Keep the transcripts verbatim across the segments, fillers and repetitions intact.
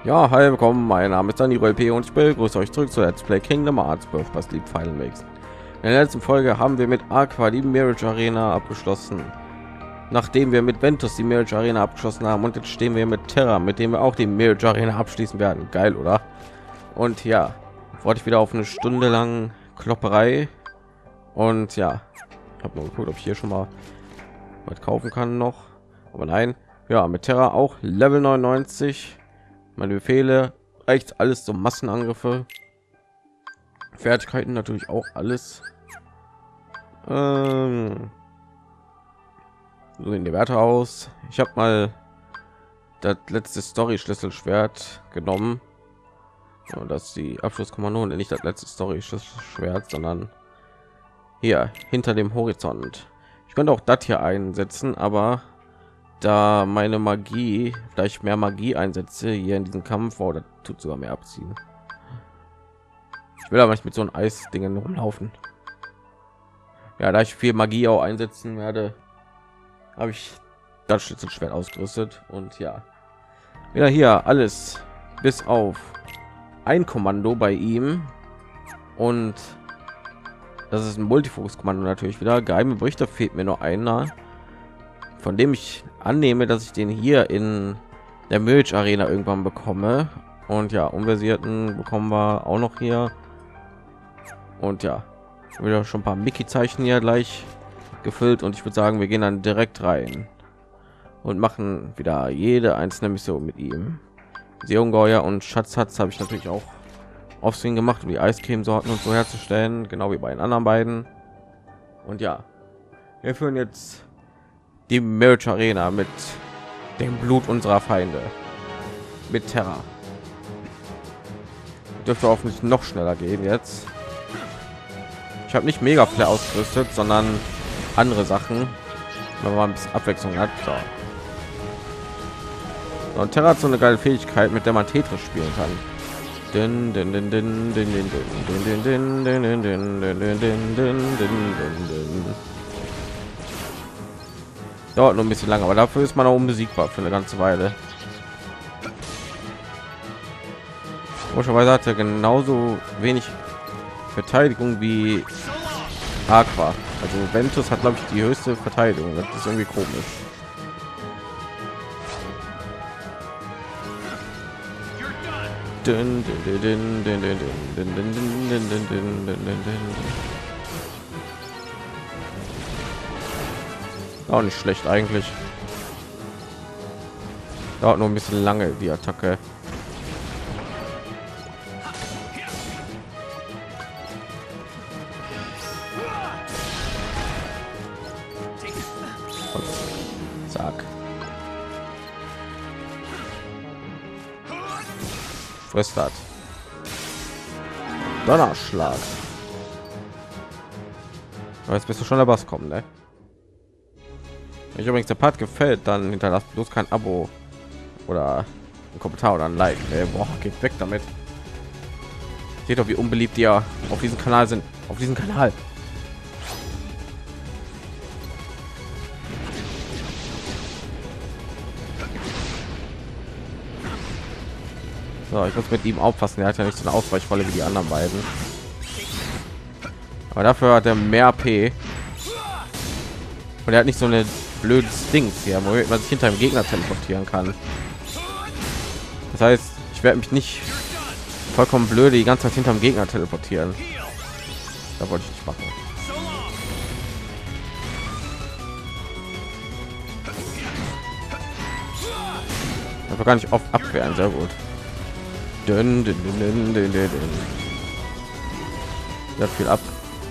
Ja, hi, willkommen. Mein Name ist Dani P. und ich begrüße euch zurück zu Let's Play Kingdom Hearts Birth by Sleep Final Mix. In der letzten Folge haben wir mit Aqua die Mirage Arena abgeschlossen, nachdem wir mit Ventus die Mirage Arena abgeschlossen haben, und jetzt stehen wir mit Terra, mit dem wir auch die Mirage Arena abschließen werden. Geil, oder? Und ja, wollte ich wieder auf eine Stunde lang Klopperei, und ja, ich habe nur geguckt, ob ich hier schon mal was kaufen kann noch, aber nein. Ja, mit Terra auch Level neunundneunzig. Meine Befehle reicht alles zum Massenangriffe, Fertigkeiten natürlich auch alles. Ähm, so sehen die Werte aus. Ich habe mal das letzte Story Schlüsselschwert genommen, und das ist die Abschlusskommando und nicht das letzte Story Schlüsselschwert, sondern hier hinter dem Horizont. Ich könnte auch das hier einsetzen, aber da meine Magie, da ich mehr Magie einsetze hier in diesem Kampf, oder oh, tut sogar mehr abziehen. Ich will aber nicht mit so einem Eisdingen rumlaufen. Ja, da ich viel Magie auch einsetzen werde, habe ich das Schlüsselschwert ausgerüstet. Und ja, wieder hier alles bis auf ein Kommando bei ihm, und das ist ein Multifokus-Kommando natürlich wieder. Geheime Berichte fehlt mir noch einer, von dem ich annehme, dass ich den hier in der Mirage Arena irgendwann bekomme. Und ja, unversierten bekommen wir auch noch hier. Und ja, wieder schon ein paar Mickey Zeichen hier gleich gefüllt, und ich würde sagen, wir gehen dann direkt rein und machen wieder jede einzelne Mission mit ihm. Seeungeheuer und Schatzhatz habe ich natürlich auch Offscreen gemacht, um die Eiscremesorten und so herzustellen, genau wie bei den anderen beiden. Und ja, wir führen jetzt die Mirage Arena mit dem Blut unserer Feinde, mit Terra. Dürfte hoffentlich noch schneller gehen jetzt. Ich habe nicht mega Flare ausgerüstet, sondern andere Sachen, wenn man ein bisschen Abwechslung hat. So. Und Terra hat so eine geile Fähigkeit, mit der man Tetris spielen kann. Din, din, din, din, din, din, din, din, din, din, din, din, din, din, din, din. Dauert nur ein bisschen lang, aber dafür ist man auch unbesiegbar für eine ganze Weile. Komischerweise hat er genauso wenig Verteidigung wie Aqua. Also Ventus hat, glaube ich, die höchste Verteidigung. Das ist irgendwie komisch. Dun, dun, dun, dun, dun, dun, dun, dun, dun, dun, dun, dun, dun. Auch nicht schlecht eigentlich. Dauert nur ein bisschen lange die Attacke. Zack. Frisst hat. Donnerschlag. Aber jetzt bist du schon der Boss kommen, ne? Wenn euch übrigens der Part gefällt, dann hinterlasst bloß kein Abo oder ein Kommentar oder ein Like. Ne? Boah, geht weg damit. Seht doch, wie unbeliebt die ja auf diesem Kanal sind. Auf diesem Kanal. So, ich muss mit ihm aufpassen. Er hat ja nicht so eine Ausweichrolle wie die anderen beiden. Aber dafür hat er mehr A P. Und er hat nicht so eine blödes Ding hier, wo man sich hinter dem Gegner teleportieren kann. Das heißt, ich werde mich nicht vollkommen blöde die ganze Zeit hinter dem Gegner teleportieren. Da wollte ich nicht machen. Aber gar nicht oft abwehren, sehr gut. Dün, dün, dün, dün, dün, dün. Ja, viel ab.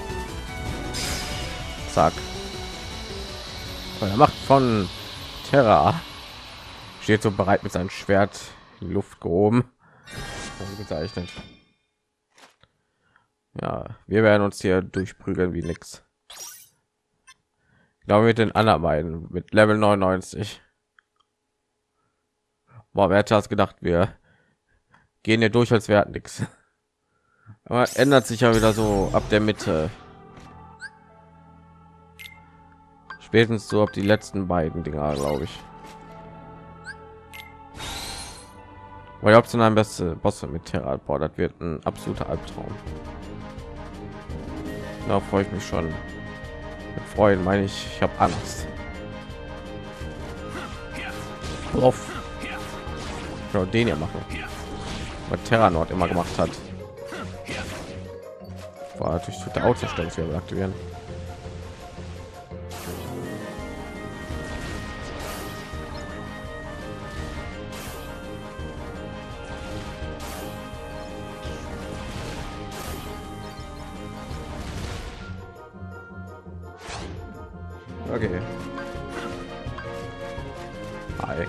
Zack. Der Macht von Terra steht so bereit mit seinem Schwert in die Luft gehoben. Gezeichnet. Ja, wir werden uns hier durchprügeln wie nix. Ich glaube mit den anderen beiden mit Level neunundneunzig. Boah, wer hätte das gedacht? Wir gehen hier durch, als wäre nichts. Aber ändert sich ja wieder so ab der Mitte. Spätestens so ab die letzten beiden Dinger, glaube ich. weil optional beste Bosse mit Terra. Boah, das wird ein absoluter Albtraum. Da freue ich mich schon. Mit Freuen meine ich, ich habe Angst. Auf. Genau, den ja machen. Was Terra Nord immer gemacht hat. War natürlich total Autostellung aktivieren. Okay. Hi.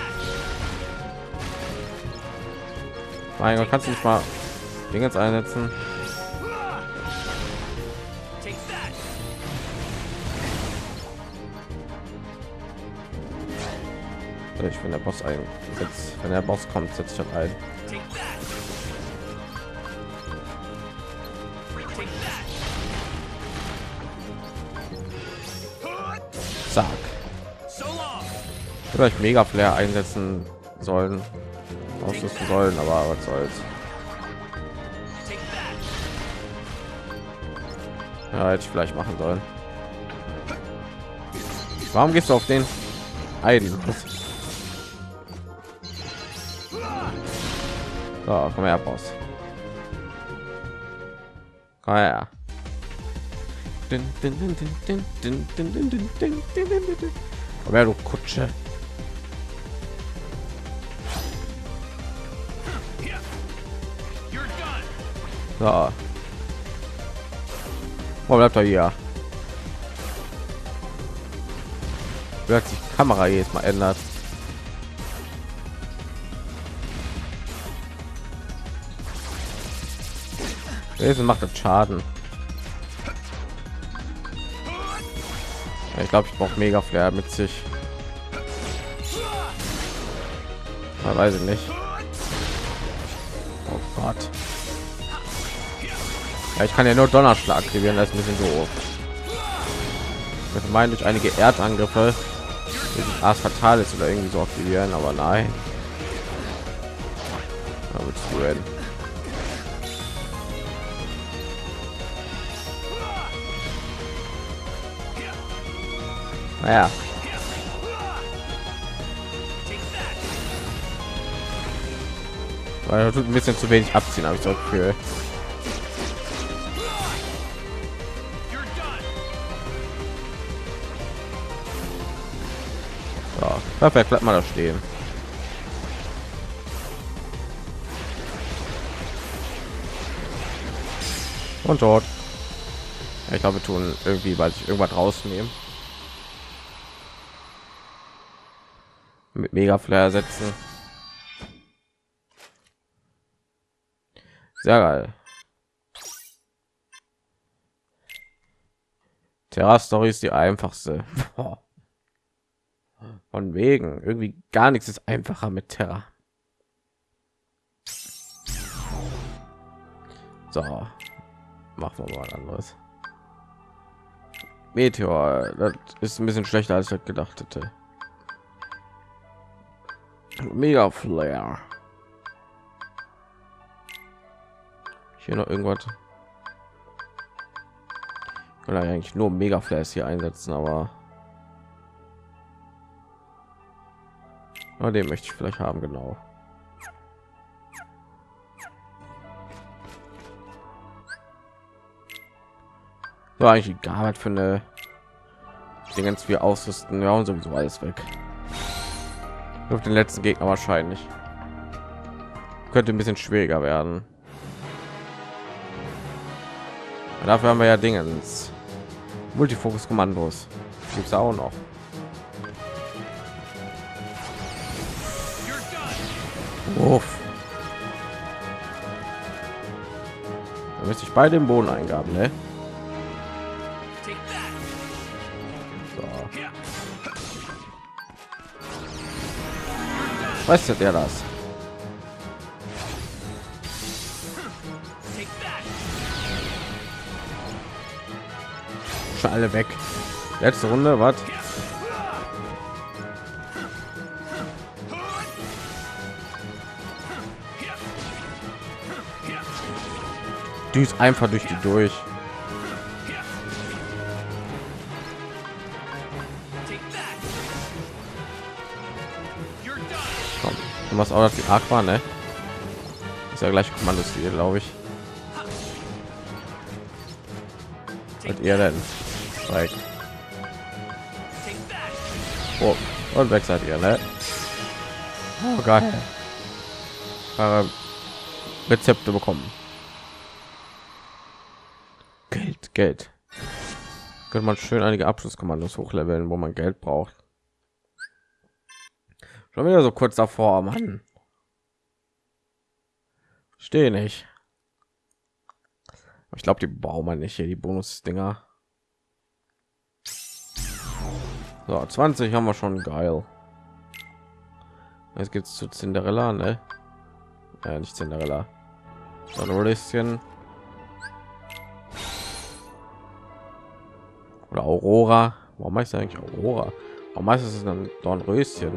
Mein Gott, kannst du nicht mal Dinge jetzt einsetzen? Ich, wenn der Boss einsetzt, wenn der Boss kommt, setzt sich ein. Zack. Vielleicht Mega Flare einsetzen sollen, ausrüsten sollen, aber was soll's. Ja, hätte ich vielleicht machen sollen. Warum gehst du auf den einen? So, komm her, Boss. Komm her. Komm her, du Kutsche. So. Wo bleibt er hier? Wird sich die Kamera jedes Mal ändert. Wesen macht das Schaden. Ich glaube, ich brauche Mega Flare mit sich. Ja, weiß ich nicht. Oh Gott. Ja, ich kann ja nur Donnerschlag aktivieren, das ist ein bisschen doof. Ich meine, durch einige Erdangriffe Ars Fatalis oder irgendwie so aktivieren, aber nein. Da willst du reden. Naja. Weil er tut ein bisschen zu wenig abziehen, habe ich so Gefühl. So, perfekt, bleibt mal da stehen. Und dort. Ich glaube, wir tun irgendwie, weil ich irgendwas rausnehmen. Mit Mega Flare setzen. Sehr geil. Terra Story ist die einfachste. Von wegen. Irgendwie gar nichts ist einfacher mit Terra. So. Machen wir mal was anderes. Meteor. Das ist ein bisschen schlechter, als ich gedacht hätte. Mega Flare. Hier noch irgendwas. Ich will eigentlich nur Mega Flares hier einsetzen, aber oh, den möchte ich vielleicht haben, genau. So, eigentlich egal, was für eine Dingens wir ausrüsten. Wir haben sowieso alles weg. Auf den letzten Gegner wahrscheinlich. Könnte ein bisschen schwieriger werden. Dafür haben wir ja Dingens. Multifokus Kommandos. Gibt es auch noch. Uff. Da müsste ich bei dem Bodeneingaben, ne? So. Weißt du, der das? Schon alle weg. Letzte Runde, was? düst einfach durch die durch. Komm, du machst auch das die Aqua, ne? Ist ja gleich Kommandostil, glaube ich. Und ihr denn? Zeigt. Oh, und weg seid ihr, ne? Oh, geil. Äh, Rezepte bekommen. Geld, Geld. Könnte man schön einige Abschlusskommandos hochleveln, wo man Geld braucht. Schon wieder so kurz davor, Mann. Stehe nicht. Ich glaube, die brauchen wir nicht hier, die Bonus-Dinger. So, zwanzig haben wir schon, geil. Jetzt geht's zu Cinderella, ne? Ja, nicht Cinderella. Dornröschen. Oder Aurora. Warum heißt eigentlich Aurora? Warum heißt es dann Dornröschen?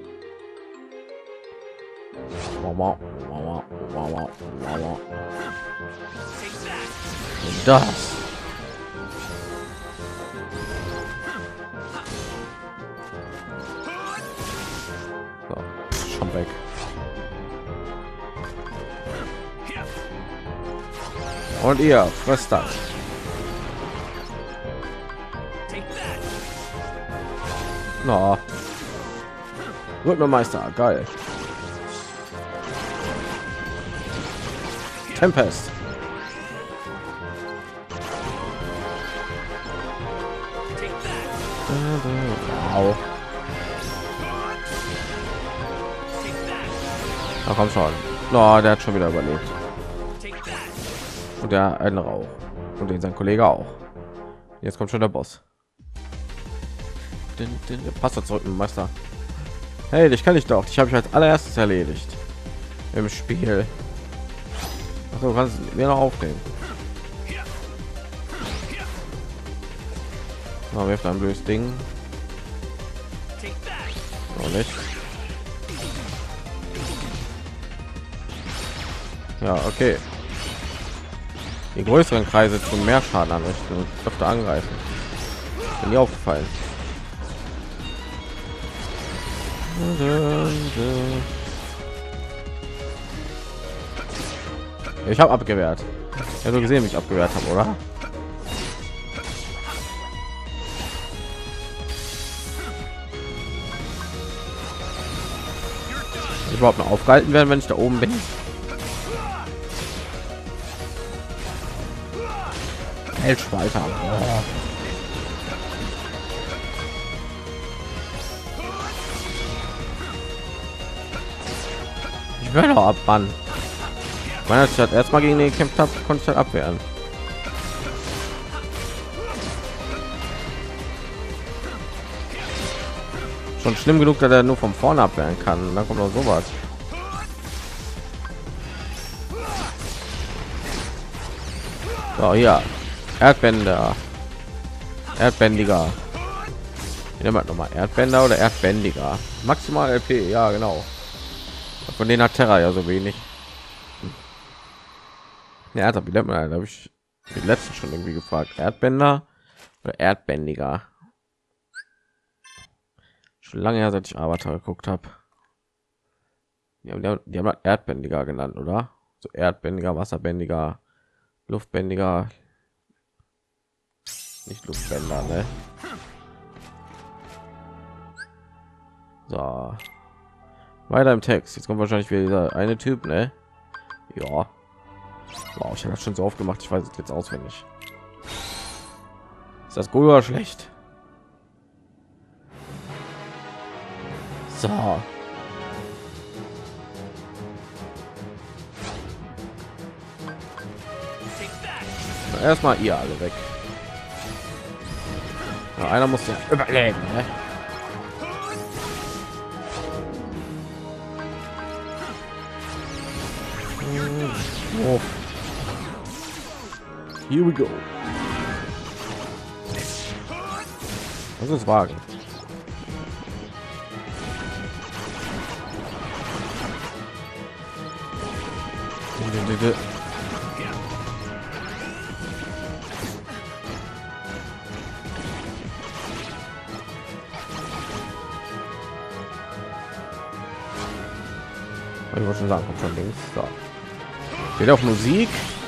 Mama, Mama, Mama, Mama. Und das. So, schon weg. Und ihr frisst das. Na, wird mir Meister, geil. Tempest. Wow. Na komm schon. No, der hat schon wieder überlebt. Und der andere auch. Und den sein Kollege auch. Jetzt kommt schon der Boss. Den, den, den Passt zurück, Meister. Hey, dich kann ich doch. Ich habe ich als allererstes erledigt im Spiel. Also kannst du mir noch aufnehmen. Na, wirft ein blödes Ding. Noch nicht. Ja, okay. Die größeren Kreise tun mehr Schaden anrichten und öfter angreifen. Ist mir aufgefallen. Ich habe abgewehrt. Ja, du gesehen, wie ich abgewehrt habe, oder? Ich überhaupt noch aufgehalten werden, wenn ich da oben bin. Feldspalter. Oh. Ich werde auch ab, Mann. Meine Stadt erstmal gegen den gekämpft habe, konnte ich halt abwehren. Schon schlimm genug, dass er nur von vorne abwehren kann. Und dann kommt noch sowas. So, ja. Erdbänder. Erdbändiger. Wie nennt man noch mal? Erdbänder oder Erdbändiger? Maximal L P, ja genau. Von denen hat Terra ja so wenig. Ja, also, wie nennt man? Da habe ich die letzten schon irgendwie gefragt. Erdbänder oder Erdbändiger? Schon lange her, seit ich Avatar geguckt habe. Die haben, die haben Erdbändiger genannt, oder? So Erdbändiger, Wasserbändiger, Luftbändiger. Nicht Luftbänder, ne? So. Weiter im Text. Jetzt kommt wahrscheinlich wieder dieser eine Typ, ne? Ja. Wow, ich habe das schon so oft gemacht. Ich weiß es jetzt auswendig. Ist das gut oder schlecht? So. Erstmal ihr alle weg. Ja, einer muss ja überleben, ne? Oh. Here we go. Was ist Wagen? Ich wollte schon sagen, kommt von links. So. Geht auf Musik.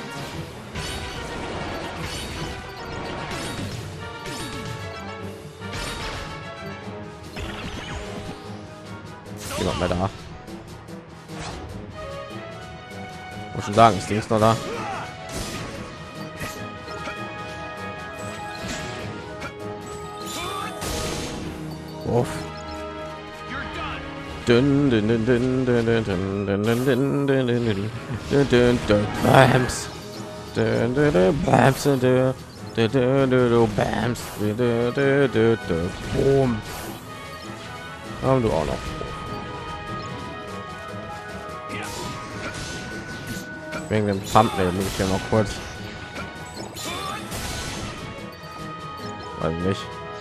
Jemand mehr da? Ich muss schon sagen, ist links noch da. Uff. Dun, dun, dun, dun, dun, dun, dun, dun, dun, dun, dun, dun, dun, dun, dun, Bams. Dun, dun, dun, Bams, dun, dun, dun, dun, dun, dun, Bams. Dun, dun, dun, dun, dun. Boom. Haben du auch noch. Wegen dem Thumbnail muss ich ja noch kurz. Weiß nicht.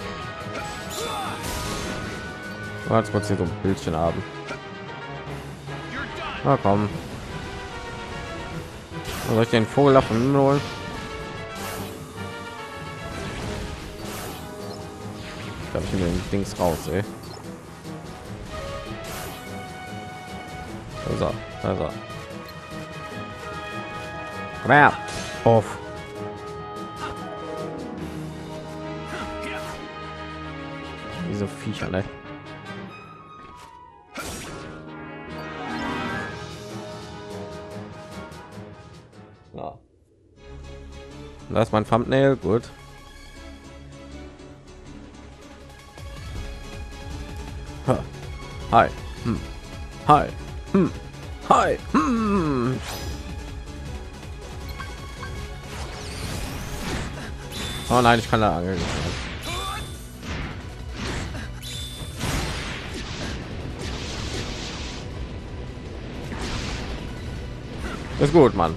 Jetzt kurz hier so ein Bildchen haben. Na komm. Soll ich den Vogel auf den Himmel holen? Da habe ich mir den Dings raus, ey. Da ist er, da ist er. Komm her. Auf. Diese Viecher, ne? Ja. Da ist mein Thumbnail, gut. Ha. Hi. Hm. Hi. Hm. Hi. Hm. Oh nein, ich kann da angeln. Ist gut, Mann.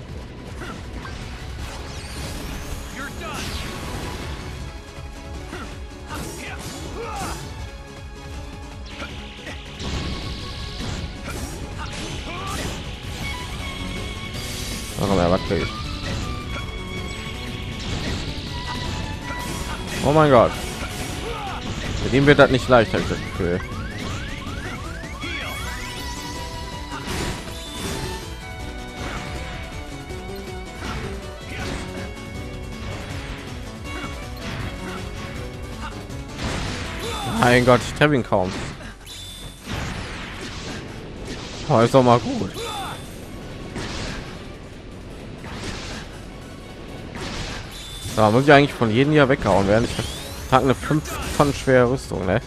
Oh mein Gott. Mit ihm wird das nicht leicht, habe ich das Gefühl. Mein Gott, ich treffe ihn kaum. Oh, ist doch mal gut. Da muss ich eigentlich von jedem Jahr weghauen werden. Ich trage eine fünf Tonnen schwere Rüstung, ne?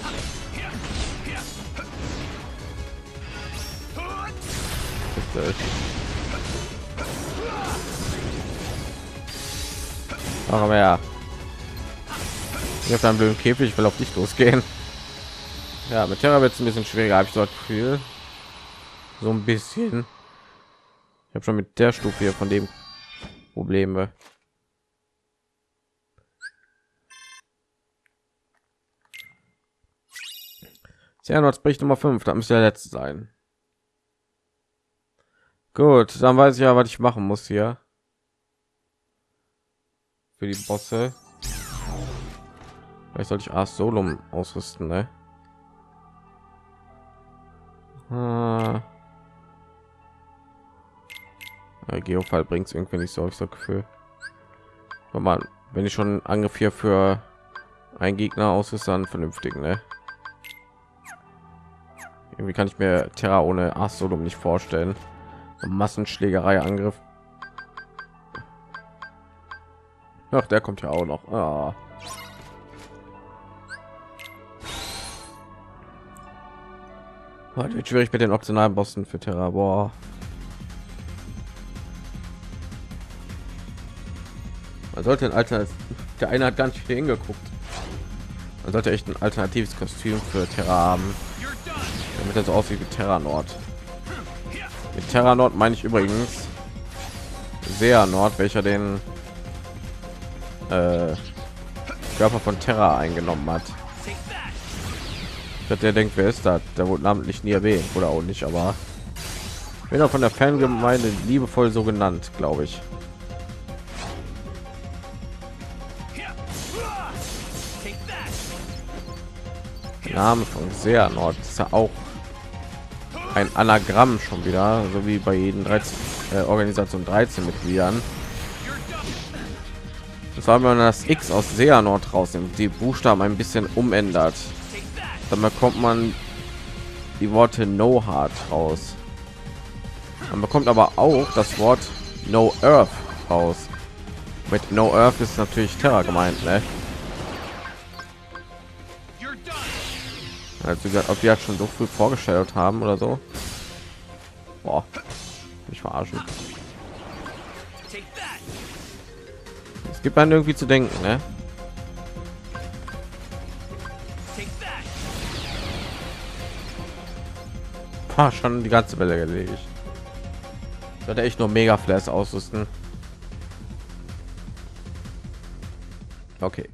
Ach, ja. Ich habe einen blöden Käfig, ich will auf dich losgehen. Ja, mit Terra wird es ein bisschen schwieriger, habe ich dort Gefühl. So ein bisschen. Ich habe schon mit der Stufe hier von dem Probleme. Xehanort bricht Nummer fünf, da müsste der letzte sein. Gut, dann weiß ich ja, was ich machen muss hier. Für die Bosse. Vielleicht sollte ich Ars Solum ausrüsten, ne? Ah. Ja, Geofall bringt es irgendwie nicht so, ich so Gefühl. Mal, wenn ich schon Angriff hier für einen Gegner ausrüste, dann vernünftig, ne? Irgendwie kann ich mir Terra ohne Ars Solum nicht vorstellen. Massenschlägerei Angriff. Ach, der kommt ja auch noch. Ah. Wird schwierig mit den optionalen Bossen für Terra. Boah. Man sollte ein Alter, der eine hat gar nicht viel hingeguckt. Man sollte echt ein alternatives Kostüm für Terra haben, damit er so aussieht wie Terranort. Mit Terranort meine ich übrigens Xehanort, welcher den äh, Körper von Terra eingenommen hat. Der denkt, wer ist das? Der wurde namentlich nie erwähnt oder auch nicht, aber wird auch von der Fangemeinde liebevoll so genannt, glaube ich. Der Name von Xehanort ist ja auch ein Anagramm schon wieder, so wie bei jedem dreizehn, äh, Organisation dreizehn Mitgliedern. Das war, wenn man das X aus Xehanort rausnimmt, die Buchstaben ein bisschen umändert, dann bekommt man die Worte No Heart raus. Man bekommt aber auch das Wort No Earth raus. Mit No Earth ist natürlich Terra gemeint, ne? Also gesagt, ob die halt schon so früh vorgestellt haben oder so. Boah, mich verarschen. Es gibt einen irgendwie zu denken, ne? Ah, schon die ganze Welle gelegt. Ich sollte echt nur Mega Flash ausrüsten. Okay.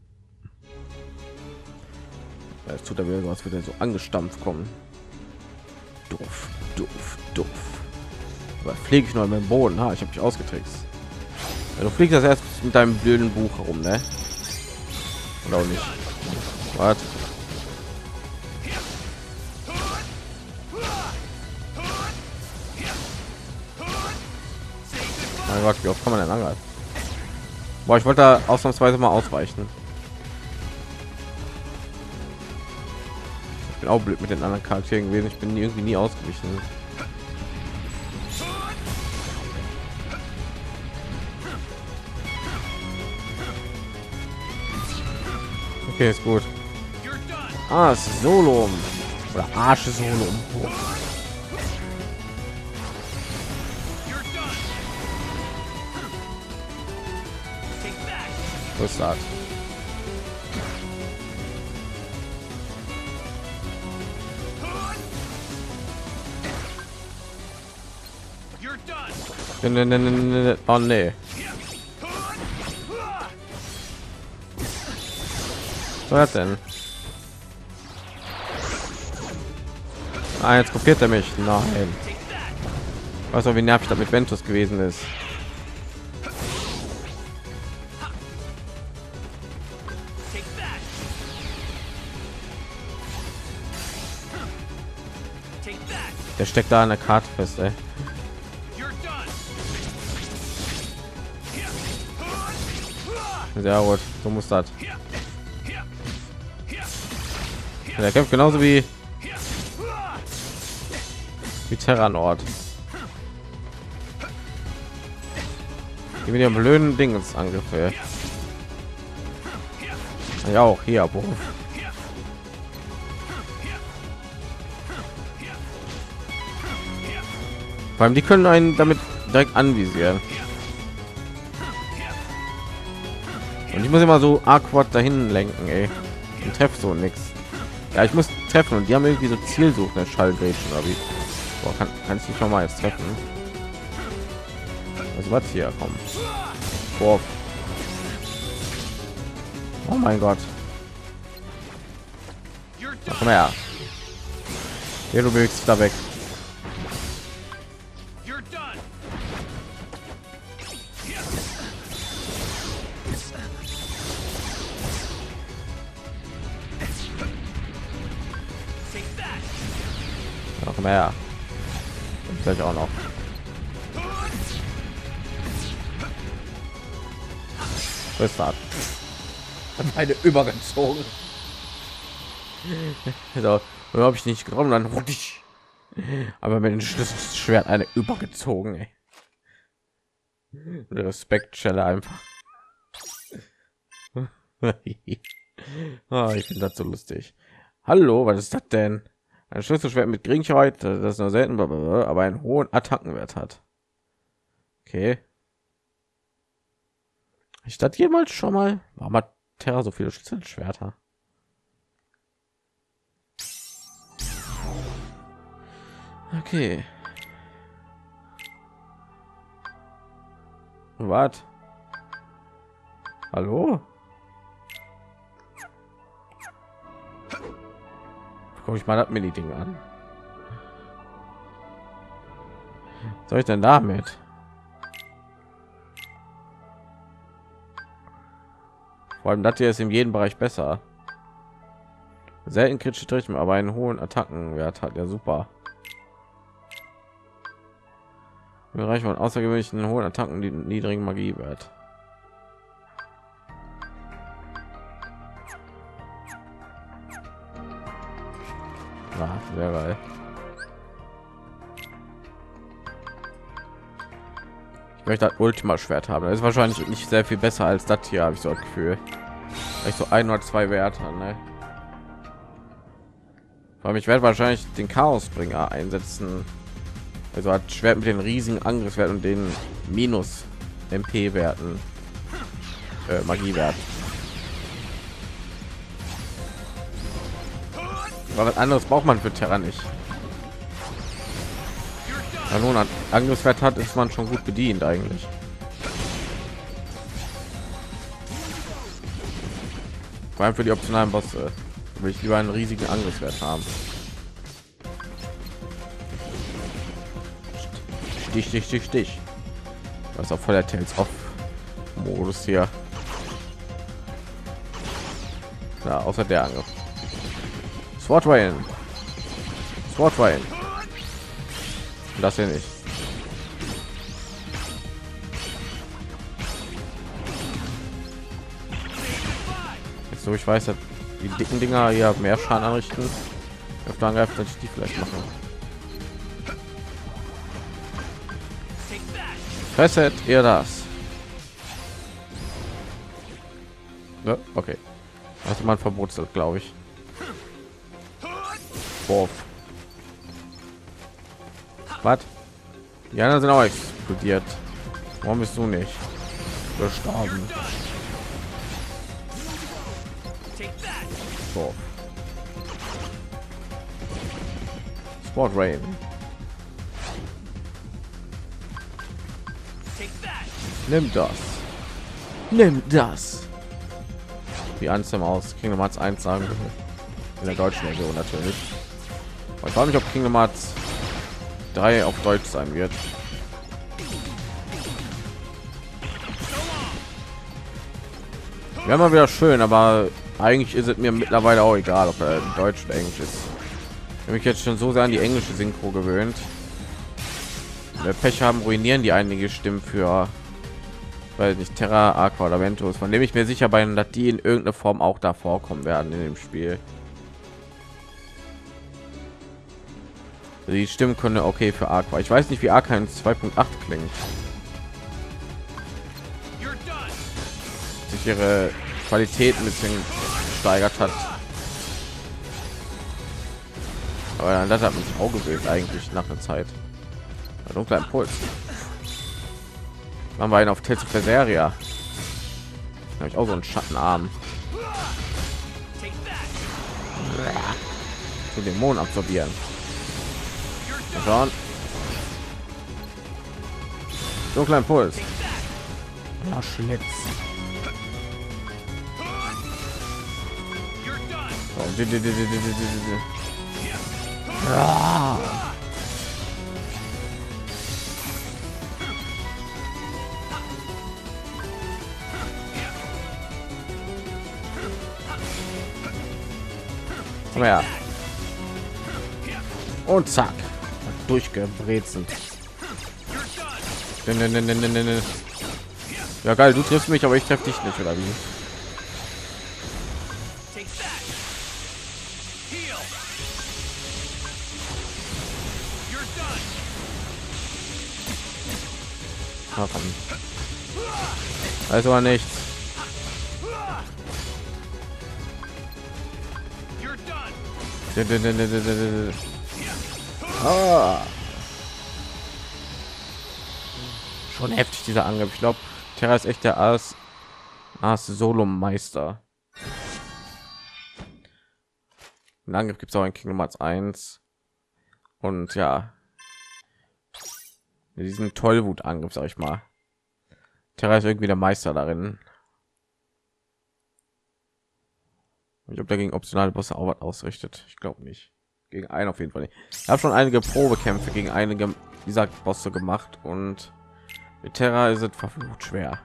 Es tut er wieder so, als würde er so angestampft kommen. Doof, doof, doof. Aber fliege ich noch mit dem Boden? Ha, ich habe mich ausgetrickst. Ja, du fliegst das erst mit deinem blöden Buch herum, ne? Oder auch nicht. Was? Mein Gott, wie oft kann man denn angreifen? Boah, ich wollte da ausnahmsweise mal ausweichen. Ich bin auch blöd mit den anderen Charakteren gewesen. Ich bin irgendwie nie ausgewichen. Okay, ist gut. Ah, es ist Solo oder Arsch Solo. Was ist das? Ne, ne, ne, ne, oh nee. Was hat denn? Ah, jetzt kopiert er mich. Nein. Weißt du, wie nervig das mit Ventus gewesen ist? Der steckt da an der Karte fest, ey. Sehr gut, so muss das. Der kämpft genauso wie wie Terranort. Die mit ihrem blöden Dings Angriffe. Ja, auch hier, Beruf. Vor allem die können einen damit direkt anvisieren. Und ich muss immer so awkward dahin lenken, ey. Und treff so nichts. Ja, ich muss treffen und die haben irgendwie so zielsuchende Schallgrätschen oder wie. Boah, kann, kann ich nicht noch mal jetzt treffen? Also was hier kommt. Boah. Oh mein Gott. Na, komm her. Hier, du bewegst dich da weg. Noch mehr. Vielleicht auch noch. Was war? Eine übergezogen. So, habe ich nicht getroffen, dann wurde ich. Aber mit dem Schlüsselschwert eine übergezogen. Ey. Respektstelle einfach. Oh, ich finde das so lustig. Hallo, was ist das denn? Ein Schlüsselschwert mit Geringheit, das nur selten, aber einen hohen Attackenwert hat. Okay. Ich das jemals schon mal? Warum hat Terra so viele Schlüsselschwerter? Okay. Was? Hallo? Guck ich mal das Mini-Ding an. Was soll ich denn damit? Vor allem das hier ist in jedem Bereich besser. Selten kritische Trichter, aber einen hohen Attackenwert hat. Ja, super. Bereich von außergewöhnlichen hohen Attacken, die niedrigen Magiewert. Ja, sehr geil. Ich möchte das Ultima Schwert haben. Das ist wahrscheinlich nicht sehr viel besser als das hier, habe ich so das Gefühl. Vielleicht so ein oder zwei Werte, ne? Weil ich werde wahrscheinlich den Chaosbringer einsetzen. Also hat Schwert mit den riesigen Angriffswert und den Minus M P-Werten, äh, Magiewerten. Aber was anderes braucht man für Terra nicht. Wenn man einen Angriffswert hat, ist man schon gut bedient eigentlich. Vor allem für die optionalen Bosse will ich lieber einen riesigen Angriffswert haben. Stich, stich, stich, stich. Das ist auch voll der Tales of Modus hier. Ja, außer der Angriff. Sword Rain. Sword Rain. Das hier nicht. Jetzt, so ich weiß, dass die dicken Dinger hier mehr Schaden anrichten. Öfter angreifen, dass ich die vielleicht machen. Fesset ihr das? Ja, okay. Also man verbotet, glaube ich. Boah. Was? Die anderen sind auch explodiert. Warum bist du nicht gestorben? So. Sport Rain. Nimm das. Nimm das. Wie Anthem aus Kingdom Hearts eins sagen würde. In der deutschen Version natürlich. Ich frage mich, ob Kingdom Hearts drei auf Deutsch sein wird. Wäre mal wieder schön, aber eigentlich ist es mir mittlerweile auch egal, ob er in Deutsch oder Englisch ist. Ich habe mich jetzt schon so sehr an die englische Synchro gewöhnt. Wenn wir Pech haben, ruinieren die einige Stimmen für, weil nicht Terra, Aqua oder Ventus, von dem ich mir sicher bin, dass die in irgendeiner Form auch da vorkommen werden in dem Spiel. Die Stimmen können okay für Aqua. Ich weiß nicht, wie Aqua in zwei Punkt acht klingt. Sich ihre Qualität ein bisschen gesteigert hat. Aber dann das hat mich auch gewählt eigentlich nach der Zeit. Ein dunkler Impuls. Machen wir einen auf Tales of Berseria. Habe ich auch so einen Schattenarm. Zu Dämonen absorbieren. Schauen. Dunkler Impuls. Ja, Schlitz. Oh, di, di, di, di, di, di, di. Ah. Komm her. Und zack. Durchgebrezelt. Ja geil, du triffst mich, aber ich treffe dich nicht, oder wie? Ah, komm. Also nichts. Ah. Schon heftig dieser Angriff. Ich glaube, Terra ist echt der As, As Solo Meister. Ein Angriff gibt es auch in Kingdom Hearts eins. Und ja, diesen Tollwut-Angriff, sag ich mal. Terra ist irgendwie der Meister darin. Ich ob dagegen optionale Bosse auch was ausrichtet. Ich glaube nicht. Gegen einen auf jeden Fall nicht. Ich habe schon einige Probekämpfe gegen einige dieser Bosse gemacht und mit Terra ist es verflucht schwer.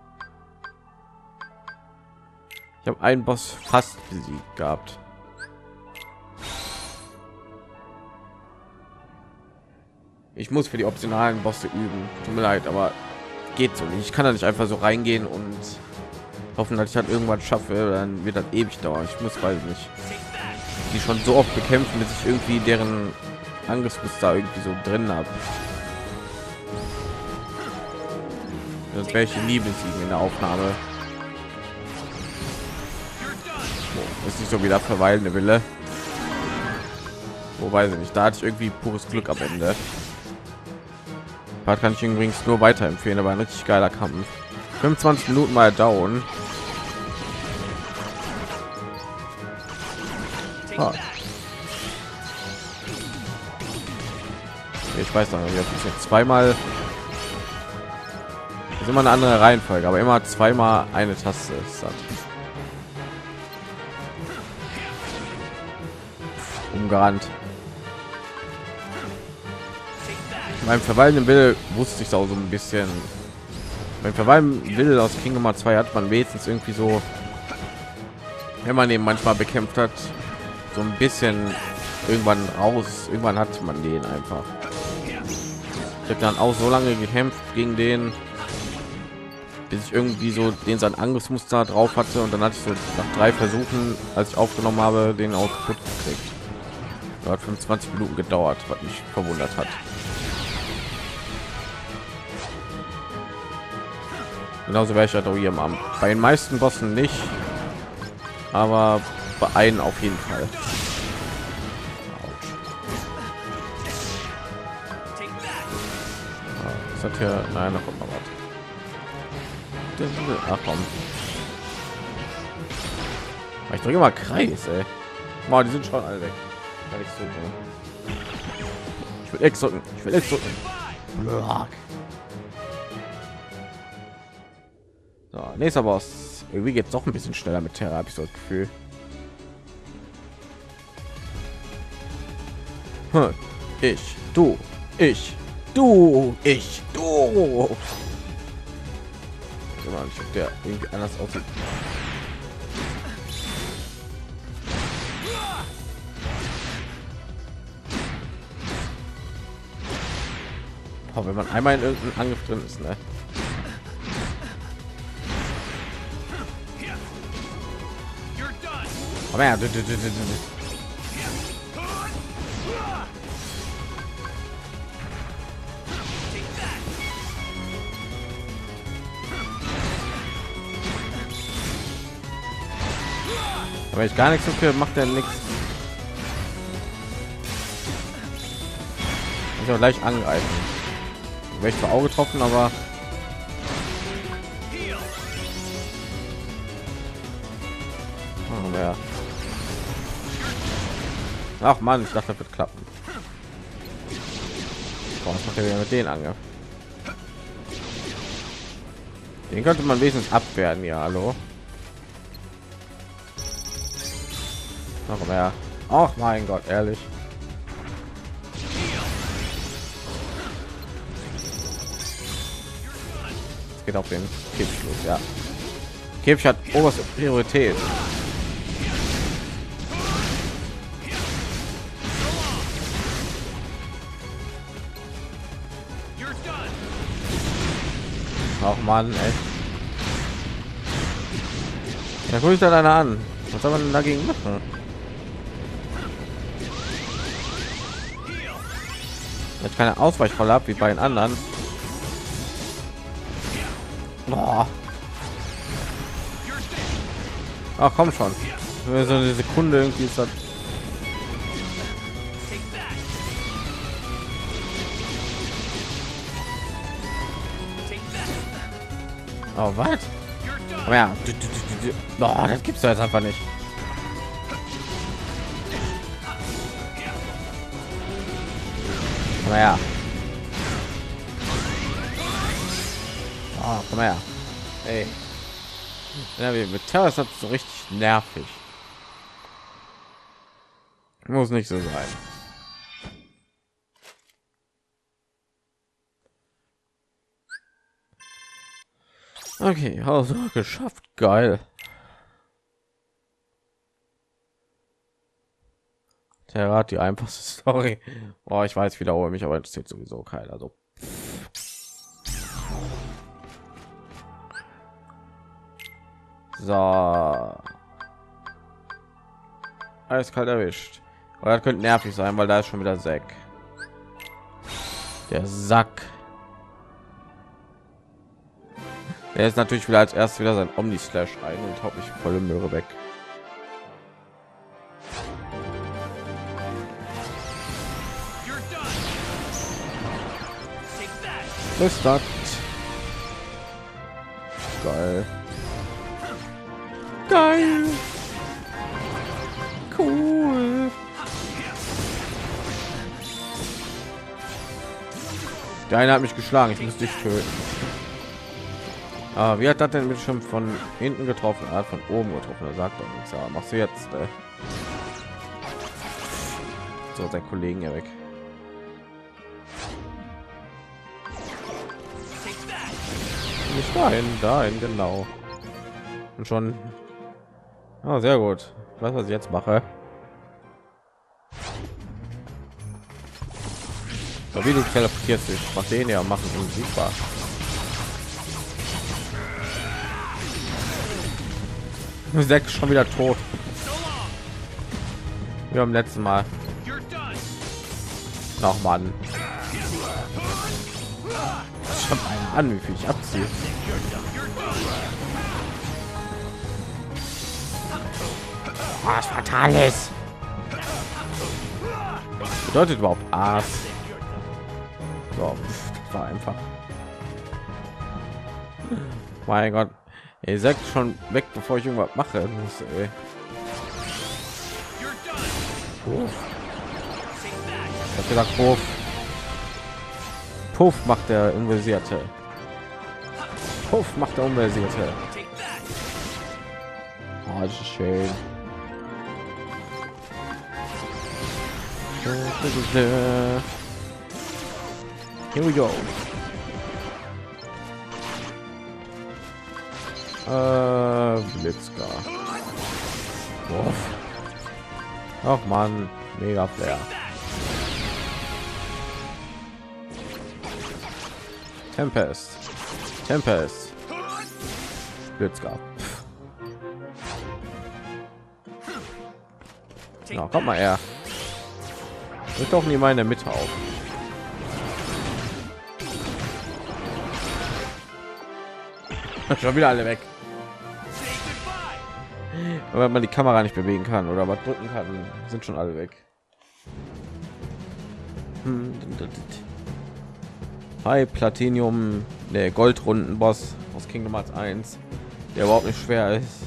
Ich habe einen Boss fast besiegt gehabt. Ich muss für die optionalen Bosse üben. Tut mir leid, aber geht so nicht. Ich kann da nicht einfach so reingehen und hoffen, dass ich halt irgendwann schaffe. Dann wird das ewig dauern. Ich muss, weiß nicht, die schon so oft bekämpfen, bis ich irgendwie deren Angriffsmuster irgendwie so drin habe. Das werde ich nie besiegen in der Aufnahme. Oh, ist nicht so wieder verweilende Wille. Wo weiß ich nicht. Da hatte ich irgendwie pures Glück am Ende. Part kann ich übrigens nur weiterempfehlen, aber ein richtig geiler Kampf. fünfundzwanzig Minuten mal down. Ah. Ich weiß noch nicht, jetzt zweimal. Das ist immer eine andere Reihenfolge, aber immer zweimal eine Taste ist das. Umgerannt. Beim Verweilen will wusste ich auch so ein bisschen. Beim Verweilen will aus Kingdom Hearts zwei hat man wenigstens irgendwie so, wenn man eben manchmal bekämpft hat, so ein bisschen irgendwann raus. Irgendwann hat man den einfach. Ich habe dann auch so lange gekämpft gegen den, bis ich irgendwie so den sein Angriffsmuster drauf hatte, und dann hatte ich so nach drei Versuchen, als ich aufgenommen habe, den auch kaputt gekriegt. Das hat fünfundzwanzig Minuten gedauert, was mich verwundert hat. Genauso wäre ich halt auch hier am Abend. Bei den meisten Bossen nicht, aber bei einem auf jeden Fall. Das hat hier, nein, da kommt noch was. Ach komm. Ich drücke mal Kreis, ey. Mal, die sind schon alle weg. Kann ich, so, ich will X drücken. Ich will X drücken. So, nächster Boss. Irgendwie geht es doch ein bisschen schneller mit Terra, habe ich so das Gefühl. Hm. Ich, du, ich, du, ich, du. Ich weiß nicht, ob der irgendwie anders aussieht. Oh, wenn man einmal in irgendeinem Angriff drin ist, ne? Aber ja, aber ich gar nichts dafür, macht er nichts. Ich auch gleich angreifen. Wäre ich zwar Auge getroffen, aber oh, ja. Ach man, ich dachte, das wird klappen. Boah, was macht er wieder mit den Angriff? Den könnte man wenigstens abwehren, ja, hallo. Noch mehr. Ach mein Gott, ehrlich. Es geht auf den Kippschluss, ja. Kippsch hat oberste Priorität. Ach man, ey. Da guckt dann einer an. Was soll man denn dagegen machen? Jetzt keine Ausweichrolle ab wie bei den anderen. Boah. Ach komm schon. So eine Sekunde irgendwie ist das. Oh, was? Aber ja, oh, das gibt's ja jetzt einfach nicht. Aber ja. Oh, komm her. Ey. Ja, mit Terror ist das so richtig nervig. Muss nicht so sein. Okay, also geschafft, geil. Terra hat die einfachste Story. Oh, ich weiß, wiederhole mich, aber interessiert sowieso keiner. Also so, alles kalt erwischt. Aber das könnte nervig sein, weil da ist schon wieder Zack. Der Sack. Er ist natürlich wieder als erstes wieder sein Omni Slash ein und haut mich volle Möhre weg. Was das? Geil. Geil. Cool. Der eine hat mich geschlagen, ich muss dich töten. Ah, wie hat das denn mit schon von hinten getroffen? Er hat von oben getroffen. Er sagt doch nichts. Ja, machst du jetzt? Äh? So, sein Kollegen hier weg. Nicht dahin, dahin, genau. Und schon. Ah, sehr gut. Ich weiß, was ich jetzt mache. So, wie du teleportierst dich. Mach den ja, machen unsichtbar. Sechs schon wieder tot. Wir haben letzten Mal noch mal schon einen an, wie viel ich abziehe. Was Fatales bedeutet überhaupt Aas? So, das war einfach. Mein Gott. Ihr sagt schon weg, bevor ich irgendwas mache muss. Ey. Puff. Ich hab gesagt, Puff. Puff macht der Unversierte. Puff macht der Unversierte. Oh, das ist schön. Here we go. Äh, Blitzgar. Ach man, mega Flair. Tempest. Tempest. Blitzgar. Na, komm mal her. Ich doch nie meine Mitte auf. Schon wieder alle weg. Aber wenn man die Kamera nicht bewegen kann oder was drücken kann, sind schon alle weg. Hi Platinium, der Goldrunden Boss aus Kingdom Hearts eins, der überhaupt nicht schwer ist.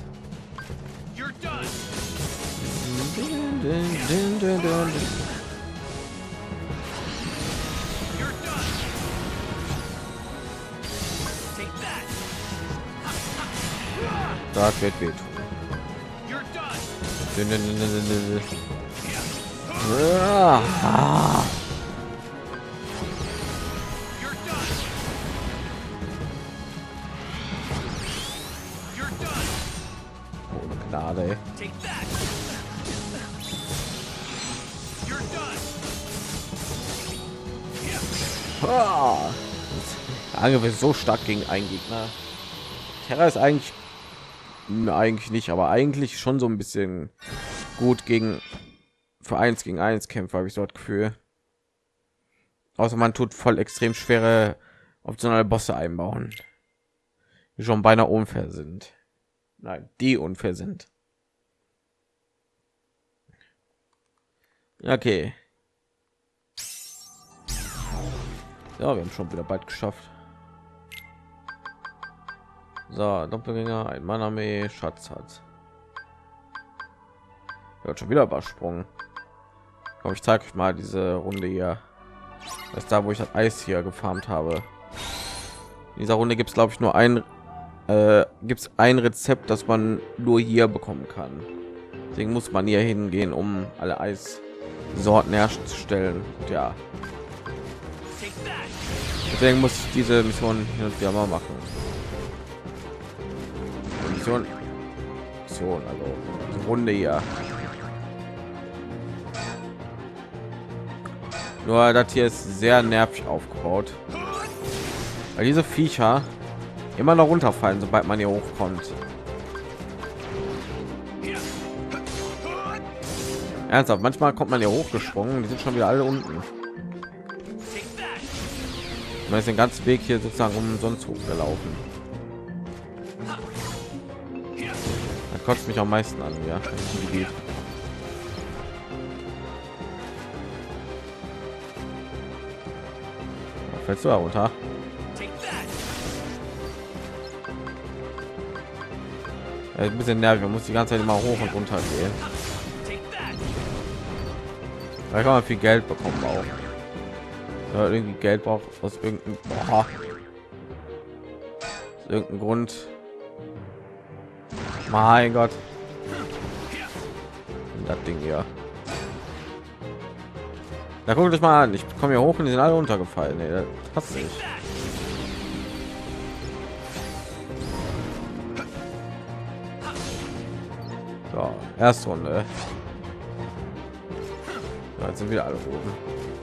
Das wird wehtun. Ah. Ohne Gnade. Ey. Ah. Der Angriff ist so stark gegen einen Gegner. Terra ist eigentlich eigentlich nicht, aber eigentlich schon so ein bisschen gut gegen für eins gegen eins Kämpfe, habe ich dort Gefühl. Außer man tut voll extrem schwere optionale Bosse einbauen, die schon beinahe unfair sind. Nein, die unfair sind. Okay. Ja, wir haben schon wieder bald geschafft. So, Doppelgänger, ein Mann-Armee, Schatz hat. Wird schon wieder übersprungen. Komm, ich zeige euch mal diese Runde hier. Das ist da, wo ich das Eis hier gefarmt habe. In dieser Runde gibt es, glaube ich, nur ein äh, gibt es ein Rezept, das man nur hier bekommen kann. Deswegen muss man hier hingehen, um alle Eissorten herzustellen. Und ja, deswegen muss ich diese Mission hin und wieder mal machen. Mission, Mission, also die Runde hier. Nur das hier ist sehr nervig aufgebaut, weil diese Viecher immer noch runterfallen, sobald man hier hochkommt. Ernsthaft, manchmal kommt man hier hochgesprungen, die sind schon wieder alle unten. Man ist den ganzen Weg hier sozusagen umsonst hochgelaufen. Das kotzt mich am meisten an, ja. Fällst du da runter? Ja, ein bisschen nervig, man muss die ganze Zeit immer hoch und runter gehen. Da kann man viel Geld bekommen auch. Ja, irgendwie Geld braucht aus irgendeinem boah, aus irgendeinem Grund. Mein Gott, das Ding hier. Da guckt euch mal an. Ich komme hier hoch und die sind alle runtergefallen. Nee, das passt nicht. So, erste Runde. So, jetzt sind wieder alle oben.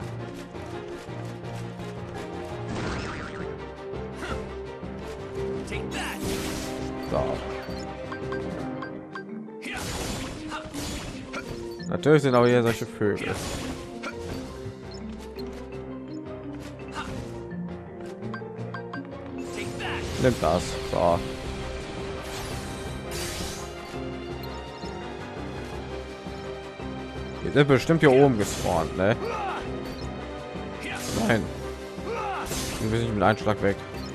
So. Natürlich sind auch hier solche Vögel. Nimmt das. So. Wir sind bestimmt hier oben gespawnt, ne? Nein. Wir sind mit einem Schlag weg.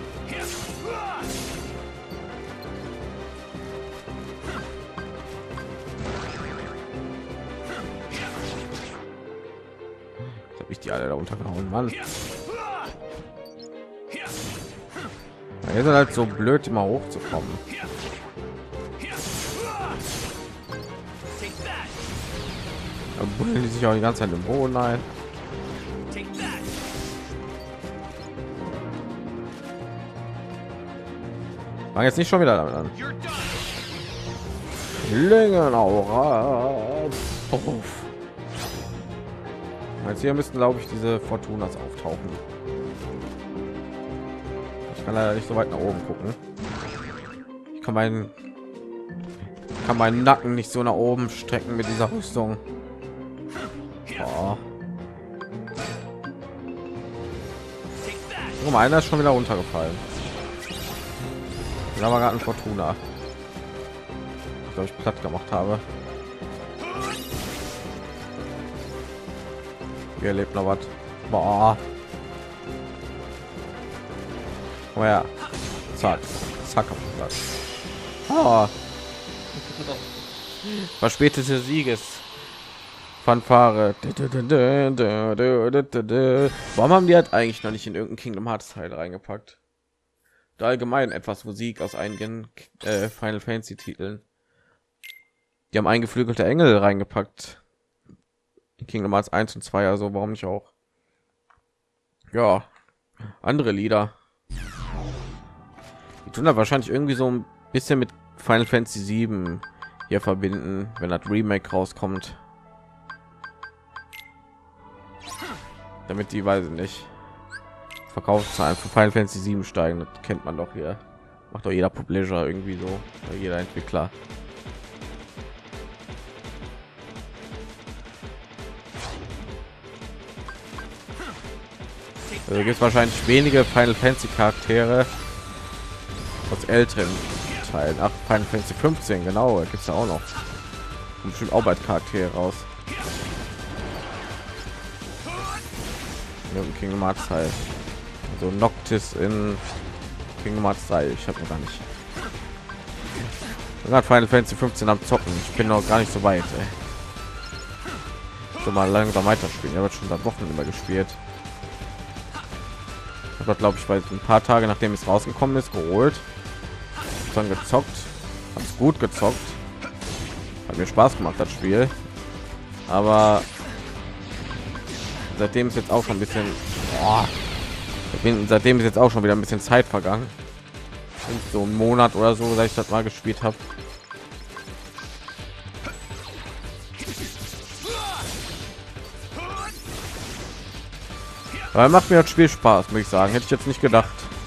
Habe ich die alle da untergehauen, Mann. Ihr seid halt so blöd, immer hochzukommen. Da bullen die sich auch die ganze Zeit im Boden ein. Fang jetzt nicht schon wieder damit an. Längenaura. Jetzt hier müssten, glaube ich, diese Fortunas auftauchen. Ich kann leider nicht so weit nach oben gucken. Ich kann meinen kann meinen Nacken nicht so nach oben strecken mit dieser Rüstung. Oh. Guck mal, einer ist schon wieder runtergefallen. Da war gerade ein Fortuna. Ich glaube, ich platt gemacht habe. Hier lebt noch was. Boah. Oh ja. Zack. Zack. Oh. Verspätete Sieges. Fanfare. Warum haben die halt eigentlich noch nicht in irgendein Kingdom Hearts Teil reingepackt? Da allgemein etwas Musik aus einigen äh, Final Fantasy Titeln. Die haben eingeflügelte Engel reingepackt. Kingdom Hearts eins und zwei, also warum nicht auch? Ja, andere Lieder. Die tun da wahrscheinlich irgendwie so ein bisschen mit Final Fantasy sieben hier verbinden, wenn das Remake rauskommt. Damit die, weiß ich nicht, Verkaufszahlen für Final Fantasy sieben steigen, das kennt man doch hier. Macht doch jeder Publisher irgendwie so, oder jeder Entwickler. Also gibt es wahrscheinlich wenige Final Fantasy Charaktere aus älteren Teilen. Ach, Final Fantasy fünfzehn, genau, gibt es ja auch noch. Und bestimmt auch bald Charaktere raus. Im Kingdom Hearts Teil. Also Noctis in Kingdom Hearts drei. Ich habe noch gar nicht. Gerade Final Fantasy fünfzehn am Zocken. Ich bin noch gar nicht so weit. Ey. So mal langsam weiterspielen. Er wird schon seit Wochen immer gespielt. Ich habe, glaube ich, weil ein paar Tage nachdem es rausgekommen ist, geholt, dann gezockt, hat es gut gezockt, hat mir Spaß gemacht das Spiel, aber seitdem ist jetzt auch schon ein bisschen, boah, seitdem ist jetzt auch schon wieder ein bisschen Zeit vergangen, so einen Monat oder so, seit ich das mal gespielt habe. Aber macht mir das Spiel Spaß, muss ich sagen. Hätte ich jetzt nicht gedacht.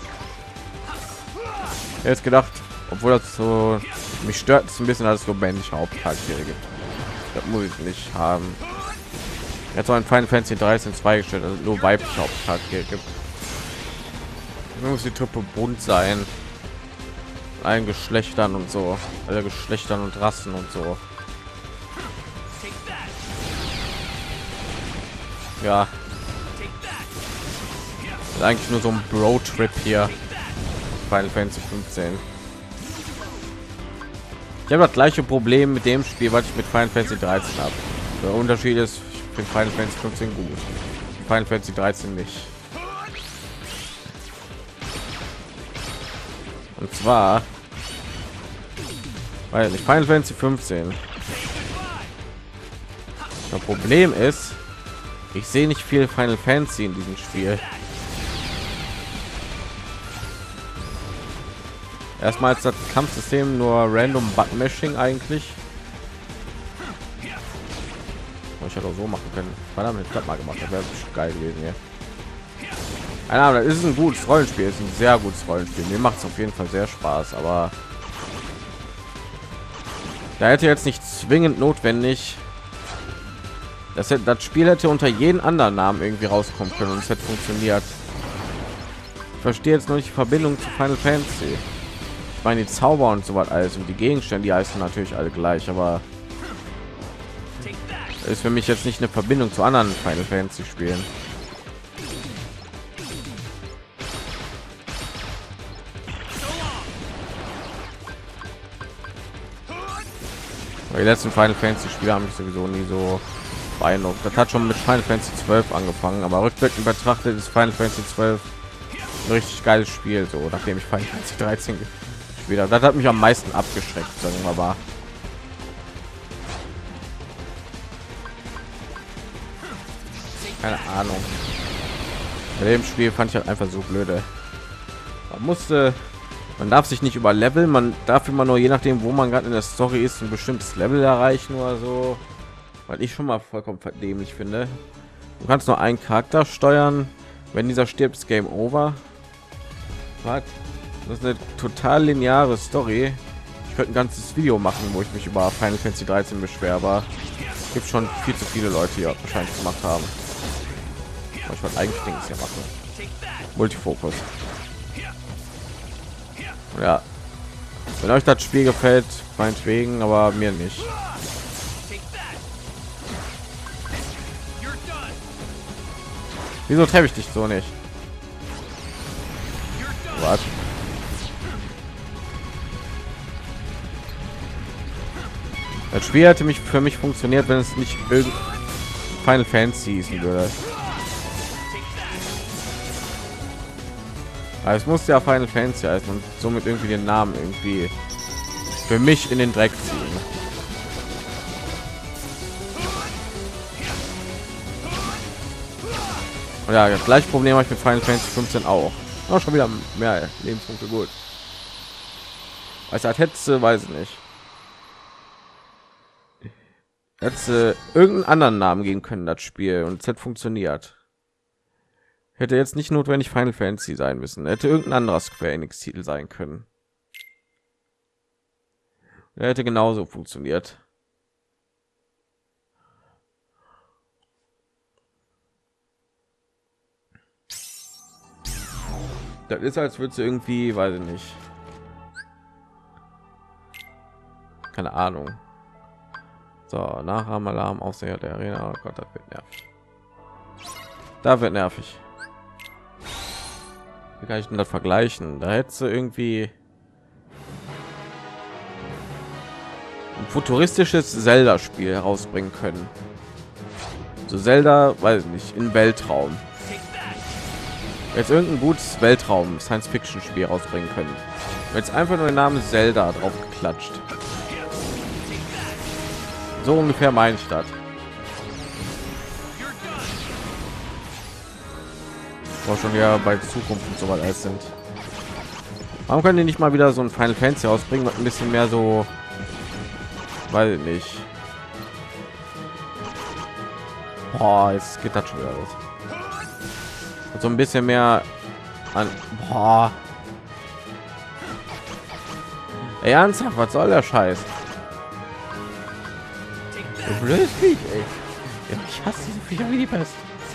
Jetzt gedacht, obwohl das so mich stört, es ein bisschen, als so männliche Hauptcharaktere gibt. Das muss ich nicht haben. Jetzt ein Final Fantasy dreizehn zwei gestellt, also nur weibliche Hauptcharaktere gibt. Muss die Truppe bunt sein, allen Geschlechtern und so, alle Geschlechtern und Rassen und so. Ja, ist eigentlich nur so ein Bro-Trip hier. Final Fantasy fünfzehn. Ich habe das gleiche Problem mit dem Spiel, was ich mit Final Fantasy dreizehn habe. Der Unterschied ist, ich finde Final Fantasy fünfzehn gut, Final Fantasy dreizehn nicht. Und zwar, weil ich Final Fantasy fünfzehn. Das Problem ist, ich sehe nicht viel Final Fantasy in diesem Spiel. Erstmal ist das Kampfsystem nur random Button Mashing eigentlich. Ich hätte auch so machen können. Verdammt, ich habe mal gemacht. Das wäre geil gewesen hier. Keine Ahnung, das ist ein gutes Rollenspiel, ist ein sehr gutes Rollenspiel. Mir macht es auf jeden Fall sehr Spaß, aber da hätte jetzt nicht zwingend notwendig. Das, hätte, das Spiel hätte unter jeden anderen Namen irgendwie rauskommen können und es hätte funktioniert. Ich verstehe jetzt noch nicht die Verbindung zu Final Fantasy. Ich meine, die Zauber und so was alles und die Gegenstände, die heißen natürlich alle gleich, aber ist für mich jetzt nicht eine Verbindung zu anderen Final Fantasy Spielen. Die letzten Final Fantasy Spiele haben mich sowieso nie so beeindruckt. Das hat schon mit Final Fantasy zwölf angefangen, aber rückblickend betrachtet ist Final Fantasy zwölf ein richtig geiles Spiel, so nachdem ich Final Fantasy dreizehn gespielt habe. Das hat mich am meisten abgeschreckt, sagen wir mal. Keine Ahnung. Bei dem Spiel fand ich halt einfach so blöde. Man musste, man darf sich nicht über Level, man darf immer nur je nachdem, wo man gerade in der Story ist, ein bestimmtes Level erreichen oder so. Weil ich schon mal vollkommen dämlich finde. Du kannst nur einen Charakter steuern. Wenn dieser stirbt, ist Game Over. Was? Das ist eine total lineare Story. Ich könnte ein ganzes Video machen, wo ich mich über Final Fantasy dreizehn beschwere, aber es gibt schon viel zu viele Leute, die wahrscheinlich gemacht haben. Aber ich wollte eigentlich Dings hier machen. Multifokus. Ja. Wenn euch das Spiel gefällt, meinetwegen, aber mir nicht. Wieso treffe ich dich so nicht? Was? Das Spiel hätte mich für mich funktioniert, wenn es nicht irgend Final Fantasy hießen würde. Aber es muss ja Final Fantasy heißen und somit irgendwie den Namen irgendwie für mich in den Dreck ziehen. Und ja, das gleiche Problem habe ich mit Final Fantasy fünfzehn auch. Auch schon wieder mehr Lebenspunkte, gut. Als hat hätte, weiß ich nicht. Hätte irgendeinen anderen Namen geben können, das Spiel, und es hat funktioniert. Hätte jetzt nicht notwendig Final Fantasy sein müssen. Hätte irgendein anderer Square Enix Titel sein können. Er hätte genauso funktioniert. Das ist, als würde irgendwie, weiß ich nicht. Keine Ahnung. So, Nachahmalarm aus der Arena. Oh Gott, das wird nervig. Da wird nervig. Wie kann ich denn das vergleichen? Da hättest du irgendwie ein futuristisches Zelda-Spiel herausbringen können. So Zelda, weiß ich nicht, in Weltraum. Jetzt irgendein gutes Weltraum Science-Fiction-Spiel rausbringen können. Jetzt einfach nur den Namen Zelda drauf geklatscht. So ungefähr meine ich das. War schon ja bei Zukunft und so weiter sind. Warum können die nicht mal wieder so ein Final Fantasy ausbringen, ein bisschen mehr so, weil nicht. Oh, jetzt geht das schon wieder los. so ein bisschen mehr an. Boah. Ey, ernsthaft, was soll der Scheiß? So blödes Viech, ey. Ja, ich hasse diese Viecher wie die Pest.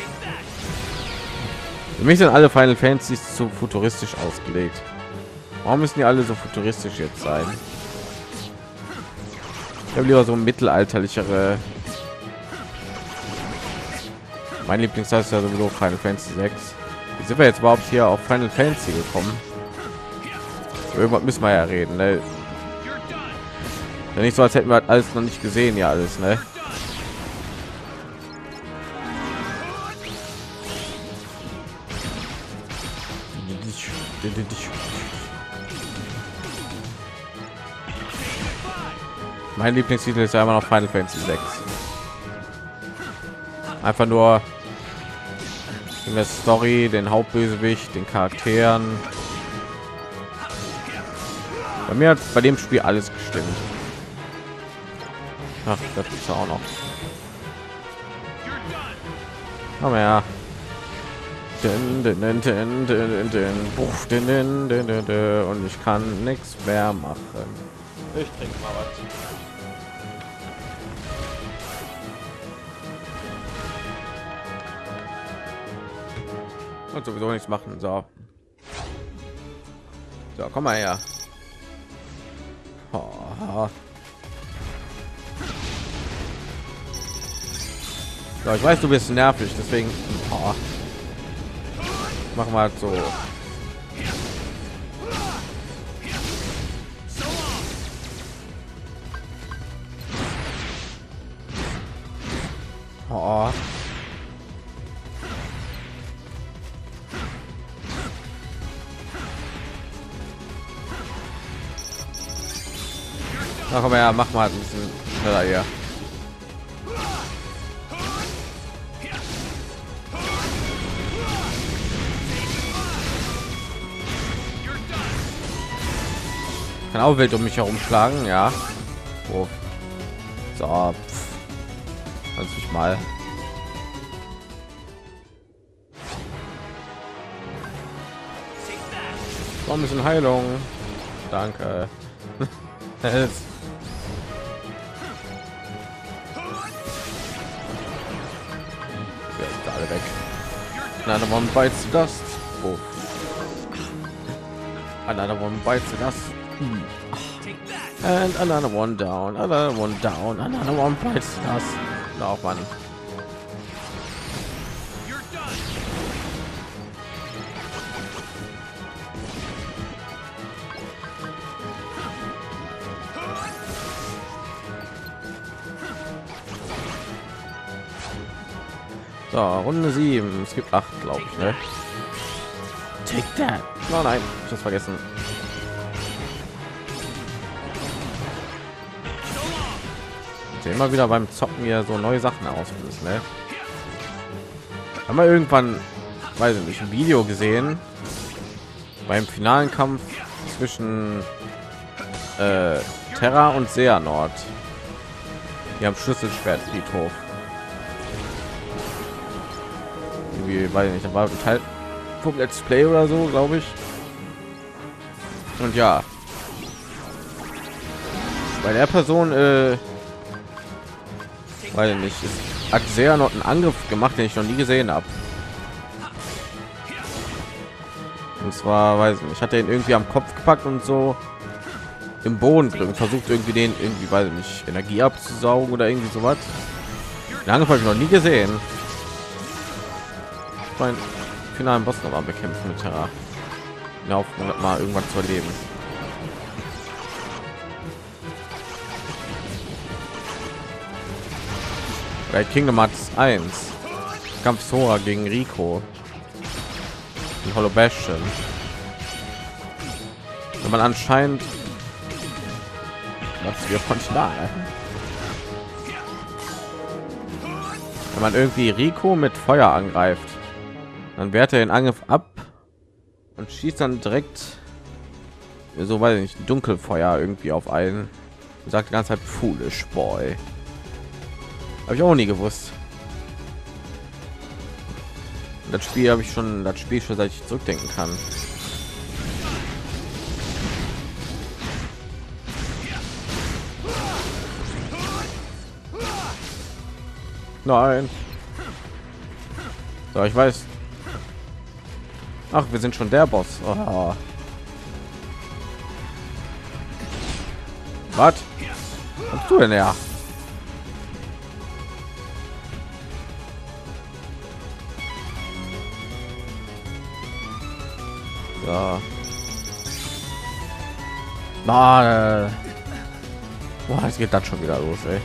Für mich sind alle Final Fantasys zu futuristisch ausgelegt. Warum müssen die alle so futuristisch jetzt sein? Ich habe lieber so mittelalterlichere. Mein Lieblingsteil ist ja sowieso Final Fantasy sechs. Wie sind wir jetzt überhaupt hier auf Final Fantasy gekommen? Irgendwas müssen wir ja reden, ne? Ja, nicht so, als hätten wir halt alles noch nicht gesehen, ja alles, ne? Mein Lieblingstitel ist ja immer noch Final Fantasy sechs. Einfach nur in der Story, den Hauptbösewicht, den Charakteren. Bei mir hat bei dem Spiel alles gestimmt. Ach, das ist auch noch. Aber ja. Und ich kann nichts mehr machen. Ich trinke mal was. Und sowieso nichts machen. So, so, komm mal her. Oh. So, ich weiß, du bist nervig, deswegen oh. Machen wir halt so. Oh. Ach, komm her, mach mal ein bisschen schneller hier. Kann auch wild um mich herumschlagen, ja. Oh. So, kannst mich mal. So, ein bisschen Heilung. Danke. Alle weg. Another one bites the dust. Oh. Another one bites the dust. And another one down. Another one down. Another one bites the dust. Auch Mann. So, Runde sieben. Es gibt acht, glaube ich, ne? Take that. Oh nein, ich hab's vergessen. Ich immer wieder beim Zocken hier so neue Sachen auslösen, ne? Haben wir irgendwann, weiß ich nicht, ein Video gesehen beim finalen Kampf zwischen äh, Terra und Xehanort. Die haben Schlüsselschwertfriedhof. Irgendwie, weiß ich nicht, da war ein Teil vom Let's Play oder so, glaube ich. Und ja, bei der Person, äh, weiß ich nicht, ist, hat sehr noch einen Angriff gemacht, den ich noch nie gesehen habe. Und zwar, weiß ich nicht, hat er ihn irgendwie am Kopf gepackt und so im Boden drin, versucht irgendwie den irgendwie, weiß ich nicht, Energie abzusaugen oder irgendwie sowas. Den Angriff habe ich noch nie gesehen. Mein finalen Boss noch mal bekämpfen mit Terra. In Hoffnung, mal irgendwann zu erleben. Bei Kingdom Hearts eins Kampf Sora gegen Rico in Hollow Bastion. Wenn man anscheinend was wir von da, wenn man irgendwie Rico mit Feuer angreift, dann wehrt er den Angriff ab und schießt dann direkt so, weiß ich nicht, Dunkelfeuer irgendwie auf einen und sagt die ganze Zeit foolish boy. Habe ich auch nie gewusst. Das Spiel habe ich schon, das Spiel schon seit ich zurückdenken kann. Nein. So, ich weiß. Ach, wir sind schon der Boss. Oh. Was? Was du denn ja? Ja. Na, boah, jetzt geht das schon wieder los, ey.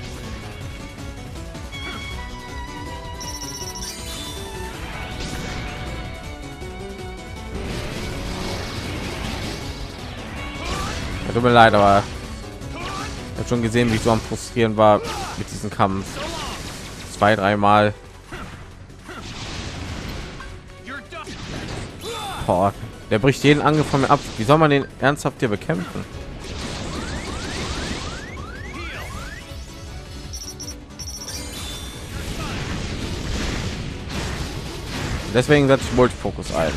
Ja, tut mir leid, aber ich habe schon gesehen, wie ich so am frustrieren war mit diesem Kampf. Zwei, dreimal. Boah, der bricht jeden Angriff von mir ab. Wie soll man den ernsthaft hier bekämpfen? Deswegen setze ich Multifokus ein.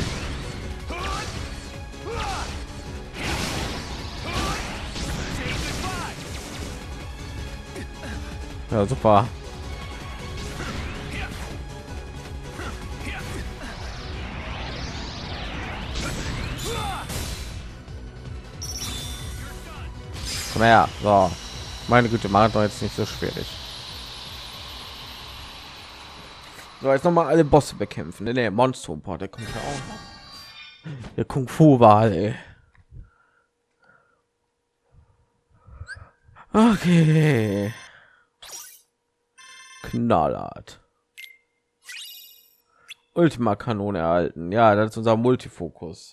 Ja, super. Komm her. So. Meine Güte, macht doch jetzt nicht so schwierig. So, jetzt noch mal alle Bosse bekämpfen. Ne, der Monster, boah, der kommt ja auch. Der Kung Fu Wal, ey. Okay. Knallhart. Ultima Kanone erhalten. Ja, das ist unser Multifokus.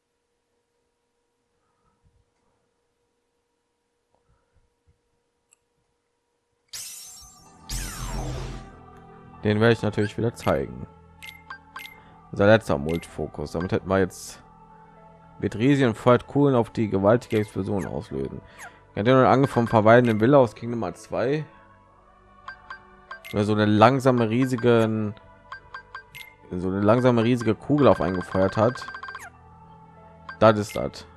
Den werde ich natürlich wieder zeigen. Unser letzter Multifokus. Damit hätten wir jetzt mit riesigen Feuerkugeln auf die gewaltige Explosion auslösen. Ja, den angefangen verweilenden Villa aus Kingdom Hearts zwei. So eine langsame riesige so eine langsame riesige Kugel auf eingefeuert hat. Das ist das.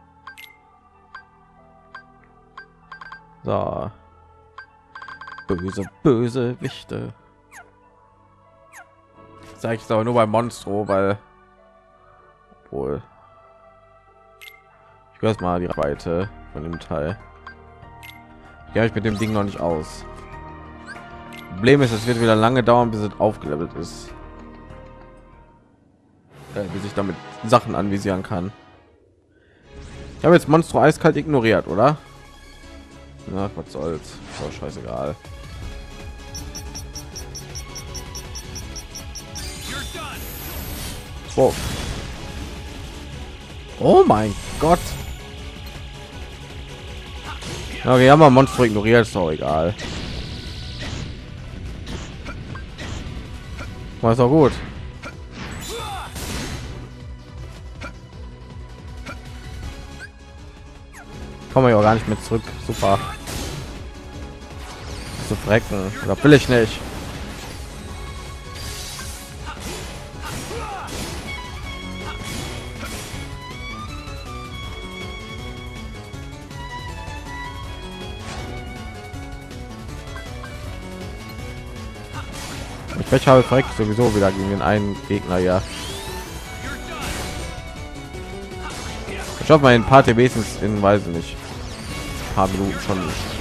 So. Böse, böse Wichte. Sag ich aber nur bei Monstro, weil wohl ich weiß mal die Reichweite von dem Teil. Ja, ich mit dem Ding noch nicht aus. Problem ist, es wird wieder lange dauern, bis es aufgelevelt ist, äh, bis ich damit Sachen anvisieren kann. Ich habe jetzt Monstro eiskalt ignoriert, oder? Na, was soll's, so scheißegal. Wow. Oh mein Gott. Okay, haben wir Monster ignoriert, ist doch egal. War es auch gut. Kommen wir ja gar nicht mehr zurück. Super. Zu frecken. Da will ich nicht. Ich habe direkt sowieso wieder gegen den einen Gegner, ja. Ich hoffe, mein paar T Bs in, weiß ich nicht, ein paar Minuten schon.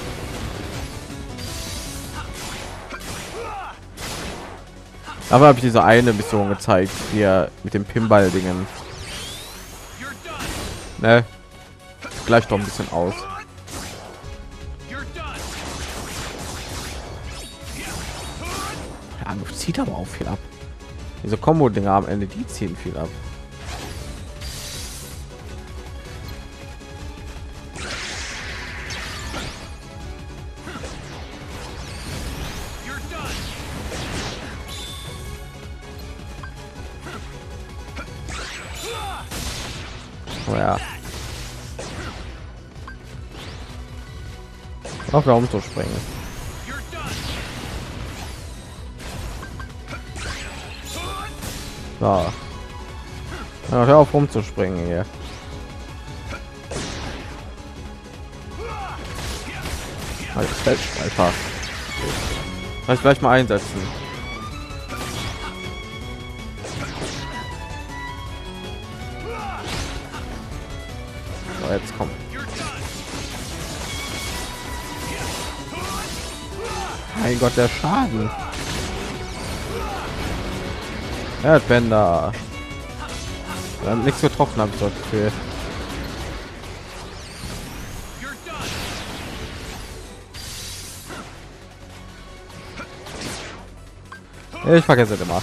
Aber habe ich diese eine Mission gezeigt, hier mit dem Pinball-Dingen. Ne? Gleich doch ein bisschen aus. Zieht aber auch viel ab. Diese Combo-Dinger am Ende, die ziehen viel ab. Oh ja. Auch warum so springen. So. Ja, hör auf rumzuspringen hier. Halt, fällt einfach. Kann ich gleich mal einsetzen. So, jetzt kommt. Mein Gott, der Schaden. Erdbänder. Wir haben nichts getroffen, habe ich das Gefühl. Ich vergesse immer.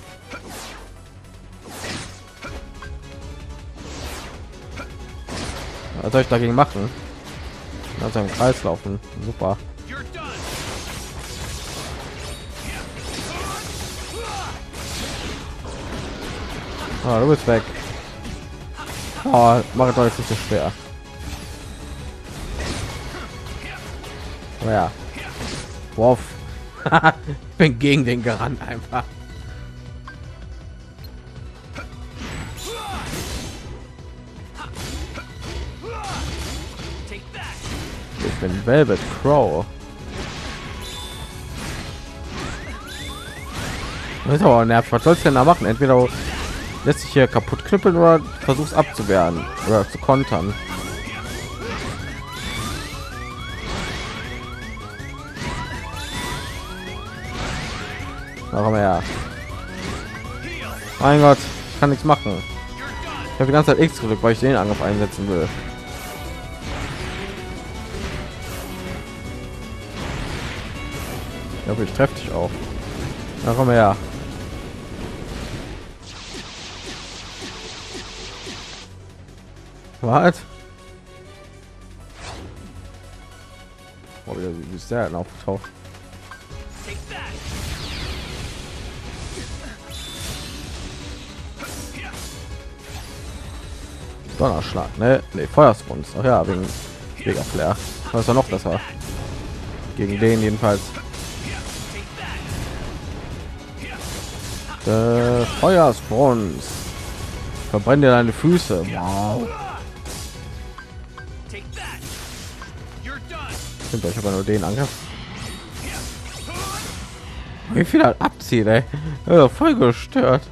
Was soll ich dagegen machen? Also im Kreis laufen. Super. Ah, du bist weg. Oh, mache doch jetzt nicht so schwer. Oh ja. Wow. Ich bin gegen den gerannt einfach. Ich bin Velvet Crow. Das ist aber nervig. Was sollst du denn da machen? Entweder lässt sich hier kaputt knüppeln oder versuchst abzuwehren oder zu kontern. Warum ja? Mein Gott, ich kann nichts machen. Ich habe die ganze Zeit X gedrückt, weil ich den Angriff einsetzen will. Ich glaube, ich treffe dich auch. Warum ja? Was? Oh, wie ist der denn aufgetaucht? Donnerschlag, ne? Ne, Feuersbrunst. Ach ja, wegen Mega Flair. Was ist ja noch besser? Gegen den jedenfalls. Der Feuersbrunst. Verbrennt dir deine Füße. Wow. Stimmt, ich habe nur den Angriff. Wie viel halt abzieht, ey. Ja, voll gestört.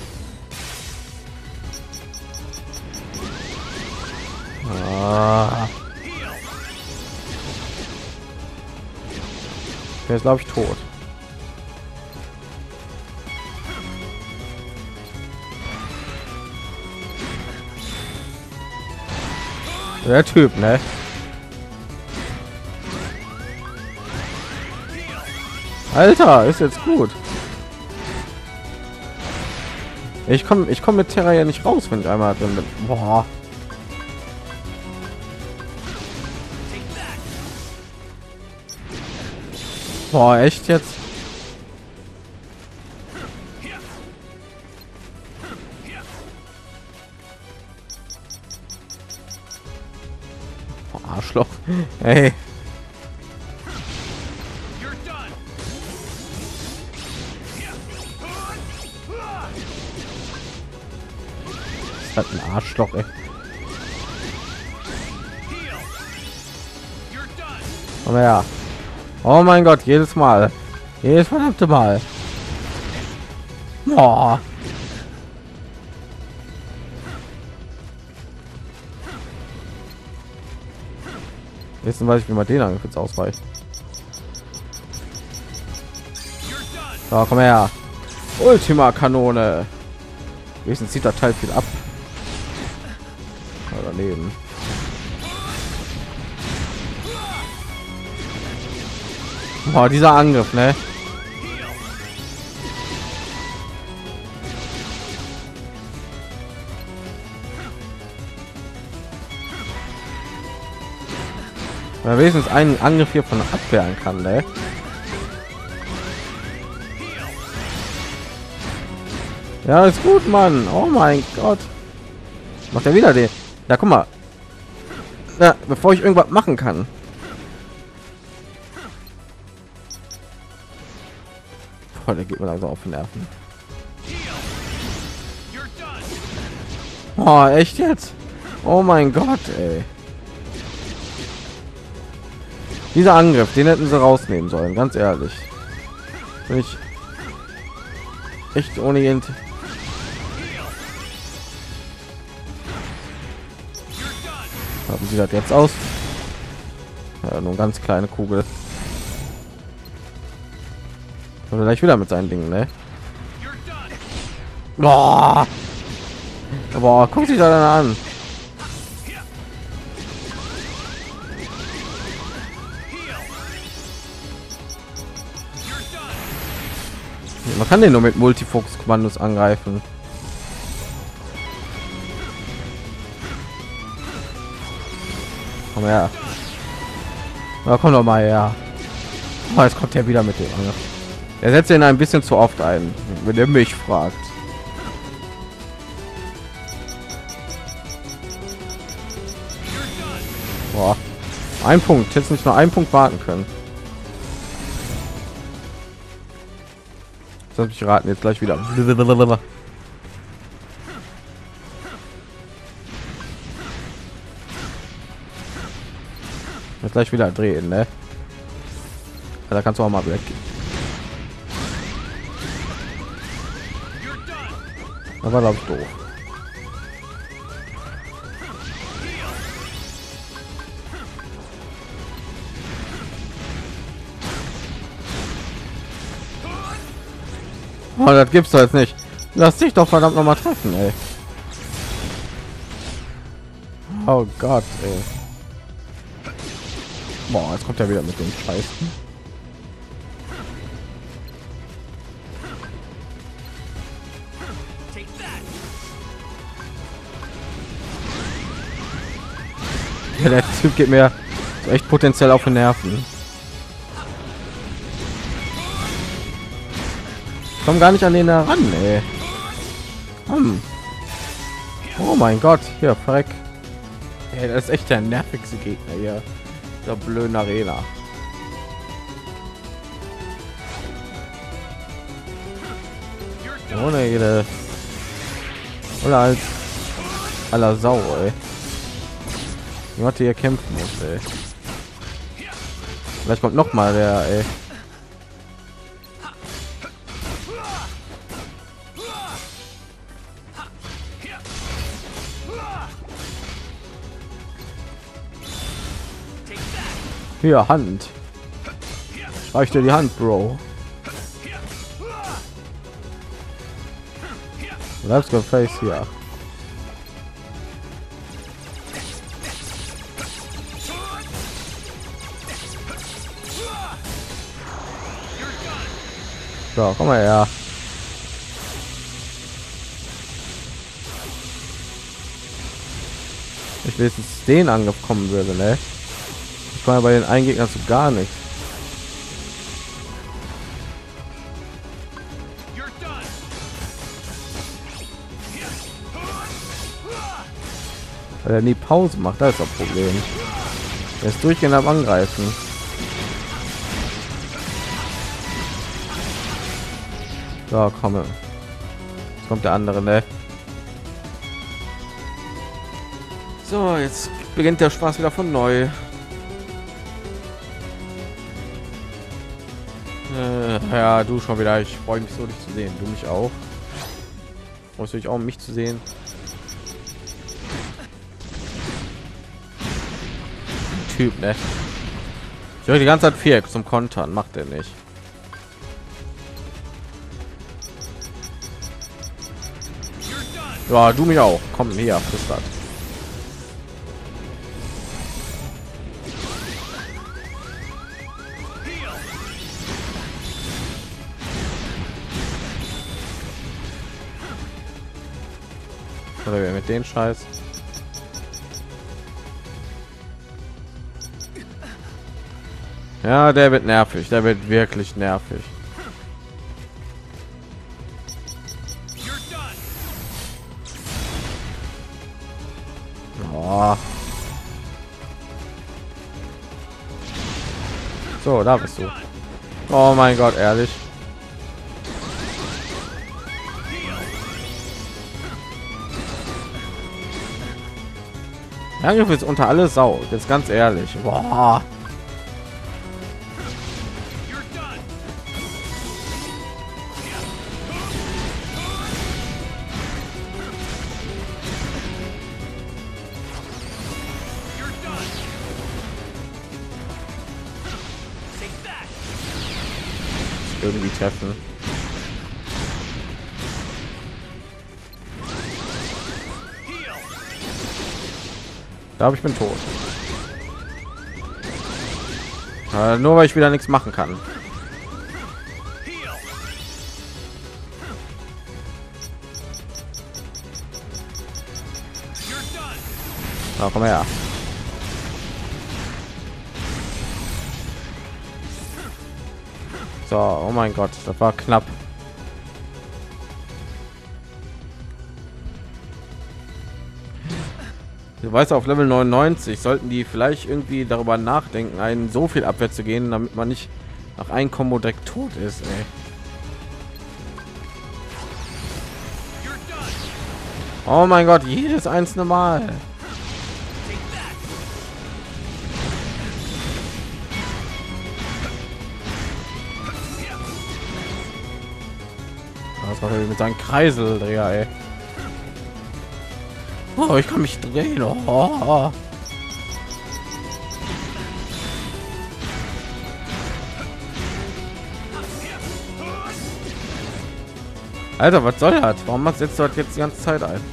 Ah. Der ist, glaube ich, tot. Der Typ, ne? Alter, ist jetzt gut. Ich komme ich komme mit Terra ja nicht raus, wenn ich einmal drin bin. Boah. Boah, echt jetzt? Boah, Arschloch. Hey. Das hat ein Arschloch, ey. Komm her. Oh mein Gott, jedes Mal. Jedes verdammte Mal. Boah. Wissen weiß ich, wie man den Angriff jetzt ausweicht. So, komm her. Ultima Kanone. Wenigstens zieht der Teil viel ab. Daneben. Oh, dieser Angriff, ne? Weil wenigstens einen Angriff hier von abwehren kann, ne? Ja, ist gut, Mann. Oh mein Gott. Macht er wieder den? Da guck mal. Na, bevor ich irgendwas machen kann. Boah, der geht mir langsam auf die Nerven. Oh, echt jetzt? Oh mein Gott, ey. Dieser Angriff, den hätten sie rausnehmen sollen, ganz ehrlich. Wenn ich echt ohne irgend haben sie das jetzt aus? Ja, nur ganz kleine Kugel. Oder gleich wieder mit seinen Dingen, ne? Boah, Boah guck sich da dann an. Man kann den nur mit Multifokus-Kommandos angreifen. Komm her. Na, komm doch mal her. Oh, jetzt kommt er wieder mit dem Angriff. Er setzt ihn ein bisschen zu oft ein, wenn er mich fragt. Boah. Ein Punkt. Jetzt nicht nur einen Punkt warten können. Soll ich raten, jetzt gleich wieder. Jetzt gleich wieder drehen, ne? Da kannst du auch mal weg. Das war, glaube ich, doof. Oh, das gibt's doch jetzt nicht. Lass dich doch verdammt noch mal treffen, ey. Oh Gott, ey. Boah, jetzt kommt er wieder mit dem Scheiß. Ja, der Typ geht mir echt potenziell auf den Nerven. Komm gar nicht an den heran, ey. Hm. Oh mein Gott, hier verreck. Ey, das ist echt der nervigste Gegner hier, der blöden Arena. Ohne jede oder als aller Sau, ey. Ich hatte hier kämpfen muss, ey. Vielleicht kommt noch mal der, ey. Hier, Hand. Reich dir die Hand, Bro. Bleibst du face hier. So, komm mal her. Ich will jetzt den Angriff kommen würde, ne? Ich war bei den einen Gegnern so gar nicht. Weil er nie Pause macht, das ist das Problem. Er ist durchgehend am Angreifen. So, komme. Jetzt kommt der andere, ne? So, jetzt beginnt der Spaß wieder von neu. Äh, ja, du schon wieder. Ich freue mich so, dich zu sehen. Du mich auch. Freust du dich auch, mich zu sehen? Typ, ne? Ich höre die ganze Zeit vier zum Kontern. Macht er nicht. Ja, du mich auch. Komm hier, bis das. Oder wir mit den Scheiß. Ja, der wird nervig. Der wird wirklich nervig. Oh. So, da bist du. Oh mein Gott, ehrlich. Der Angriff ist unter alle Sau. Jetzt ganz ehrlich. Boah. Irgendwie treffen. Da habe ich bin tot. Äh, nur weil ich wieder nichts machen kann. So, komm her. So, oh mein Gott, das war knapp. Du weißt, auf Level neunundneunzig sollten die vielleicht irgendwie darüber nachdenken, einen so viel Abwehr zu gehen, damit man nicht nach einem Kombo direkt tot ist. Ey. Oh mein Gott, jedes einzelne Mal. Das war mit seinem Kreiseldreher, ey. Oh, ich kann mich drehen. Oh. Alter, was soll das? Warum macht setzt du das jetzt die ganze Zeit ein?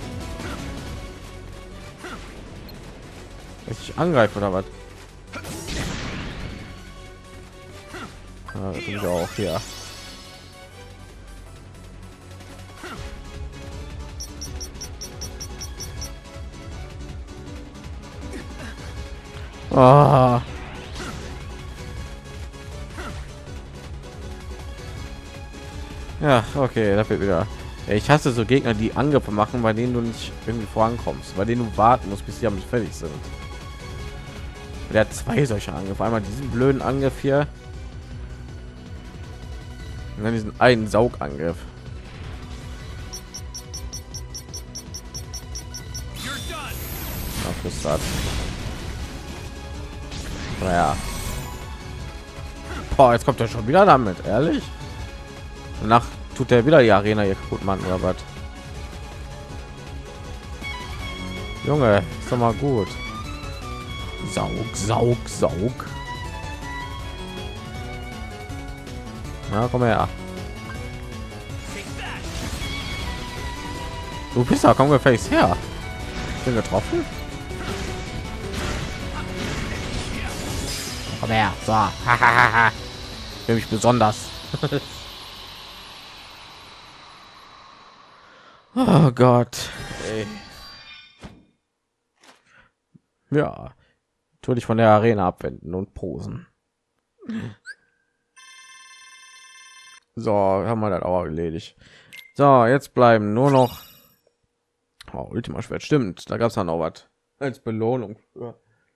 Ich angreife oder was? Ja, das sind wir auch hier. Oh. Ja, okay, da wird wieder. Ich hasse so Gegner, die Angriffe machen, bei denen du nicht irgendwie vorankommst, bei denen du warten musst, bis sie damit fertig sind. Der hat zwei solche Angriffe, einmal diesen blöden Angriff hier und dann diesen einen Saugangriff. Ach, naja. Boah, jetzt kommt er schon wieder damit, ehrlich. Danach tut er wieder die Arena hier kaputt, Mann, oder was? Junge, ist doch mal gut. Saug, saug, saug. Na, komm her. Du bist da, komm gefälligst her. Ich bin getroffen. Komm her. So. Nämlich besonders. Oh Gott. Ey. Ja. Tu dich von der Arena abwenden und posen. So, haben wir das auch erledigt. So, jetzt bleiben nur noch oh, Ultima Schwert. Stimmt, da gab es dann noch was als Belohnung. Ja.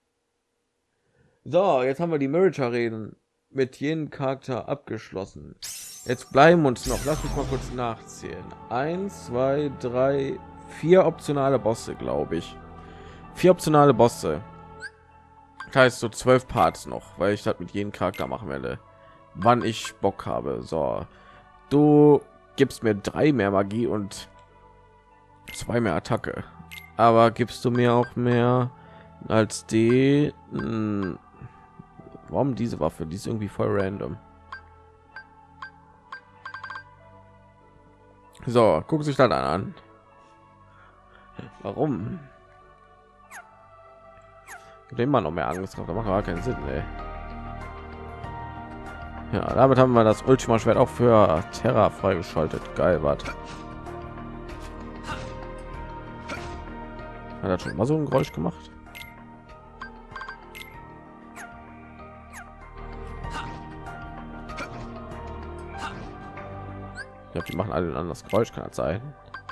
So, jetzt haben wir die Mirage Arenen mit jedem Charakter abgeschlossen. Jetzt bleiben uns noch, lass mich mal kurz nachzählen. Eins, zwei, drei, vier optionale Bosse, glaube ich. Vier optionale Bosse. Das heißt so zwölf Parts noch, weil ich das mit jedem Charakter machen werde, wann ich Bock habe. So, du gibst mir drei mehr Magie und zwei mehr Attacke, aber gibst du mir auch mehr als die? Hm, warum diese Waffe? Die ist irgendwie voll random. So, guck sich dann an. Warum? Immer noch mehr Angst drauf, da macht gar keinen Sinn, ey. Ja, damit haben wir das Ultima Schwert auch für Terra freigeschaltet. Geil, warte. Hat er schon mal so ein Geräusch gemacht? Ich glaube, die machen alle ein anderes Geräusch, kann das sein?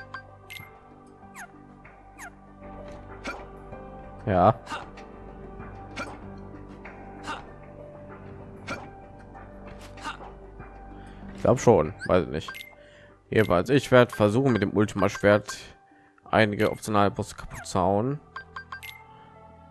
Ja. Ich glaube schon, weiß nicht. Jedenfalls, ich werde versuchen, mit dem Ultima Schwert einige optionale Bosse kaputt zu hauen.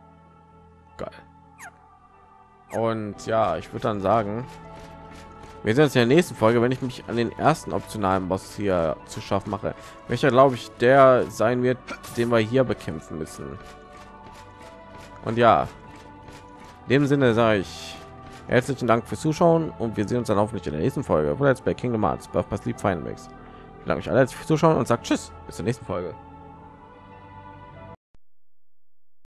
Und ja, ich würde dann sagen, wir sehen uns in der nächsten Folge, wenn ich mich an den ersten optionalen Boss hier zu schaffen mache, welcher glaube ich der sein wird, den wir hier bekämpfen müssen. Und ja, in dem Sinne sage ich herzlichen Dank fürs Zuschauen und wir sehen uns dann hoffentlich in der nächsten Folge von Let's Play Kingdom Hearts Birth by Sleep Final Mix. Ich bedanke mich alle fürs Zuschauen und sagt Tschüss, bis zur nächsten Folge.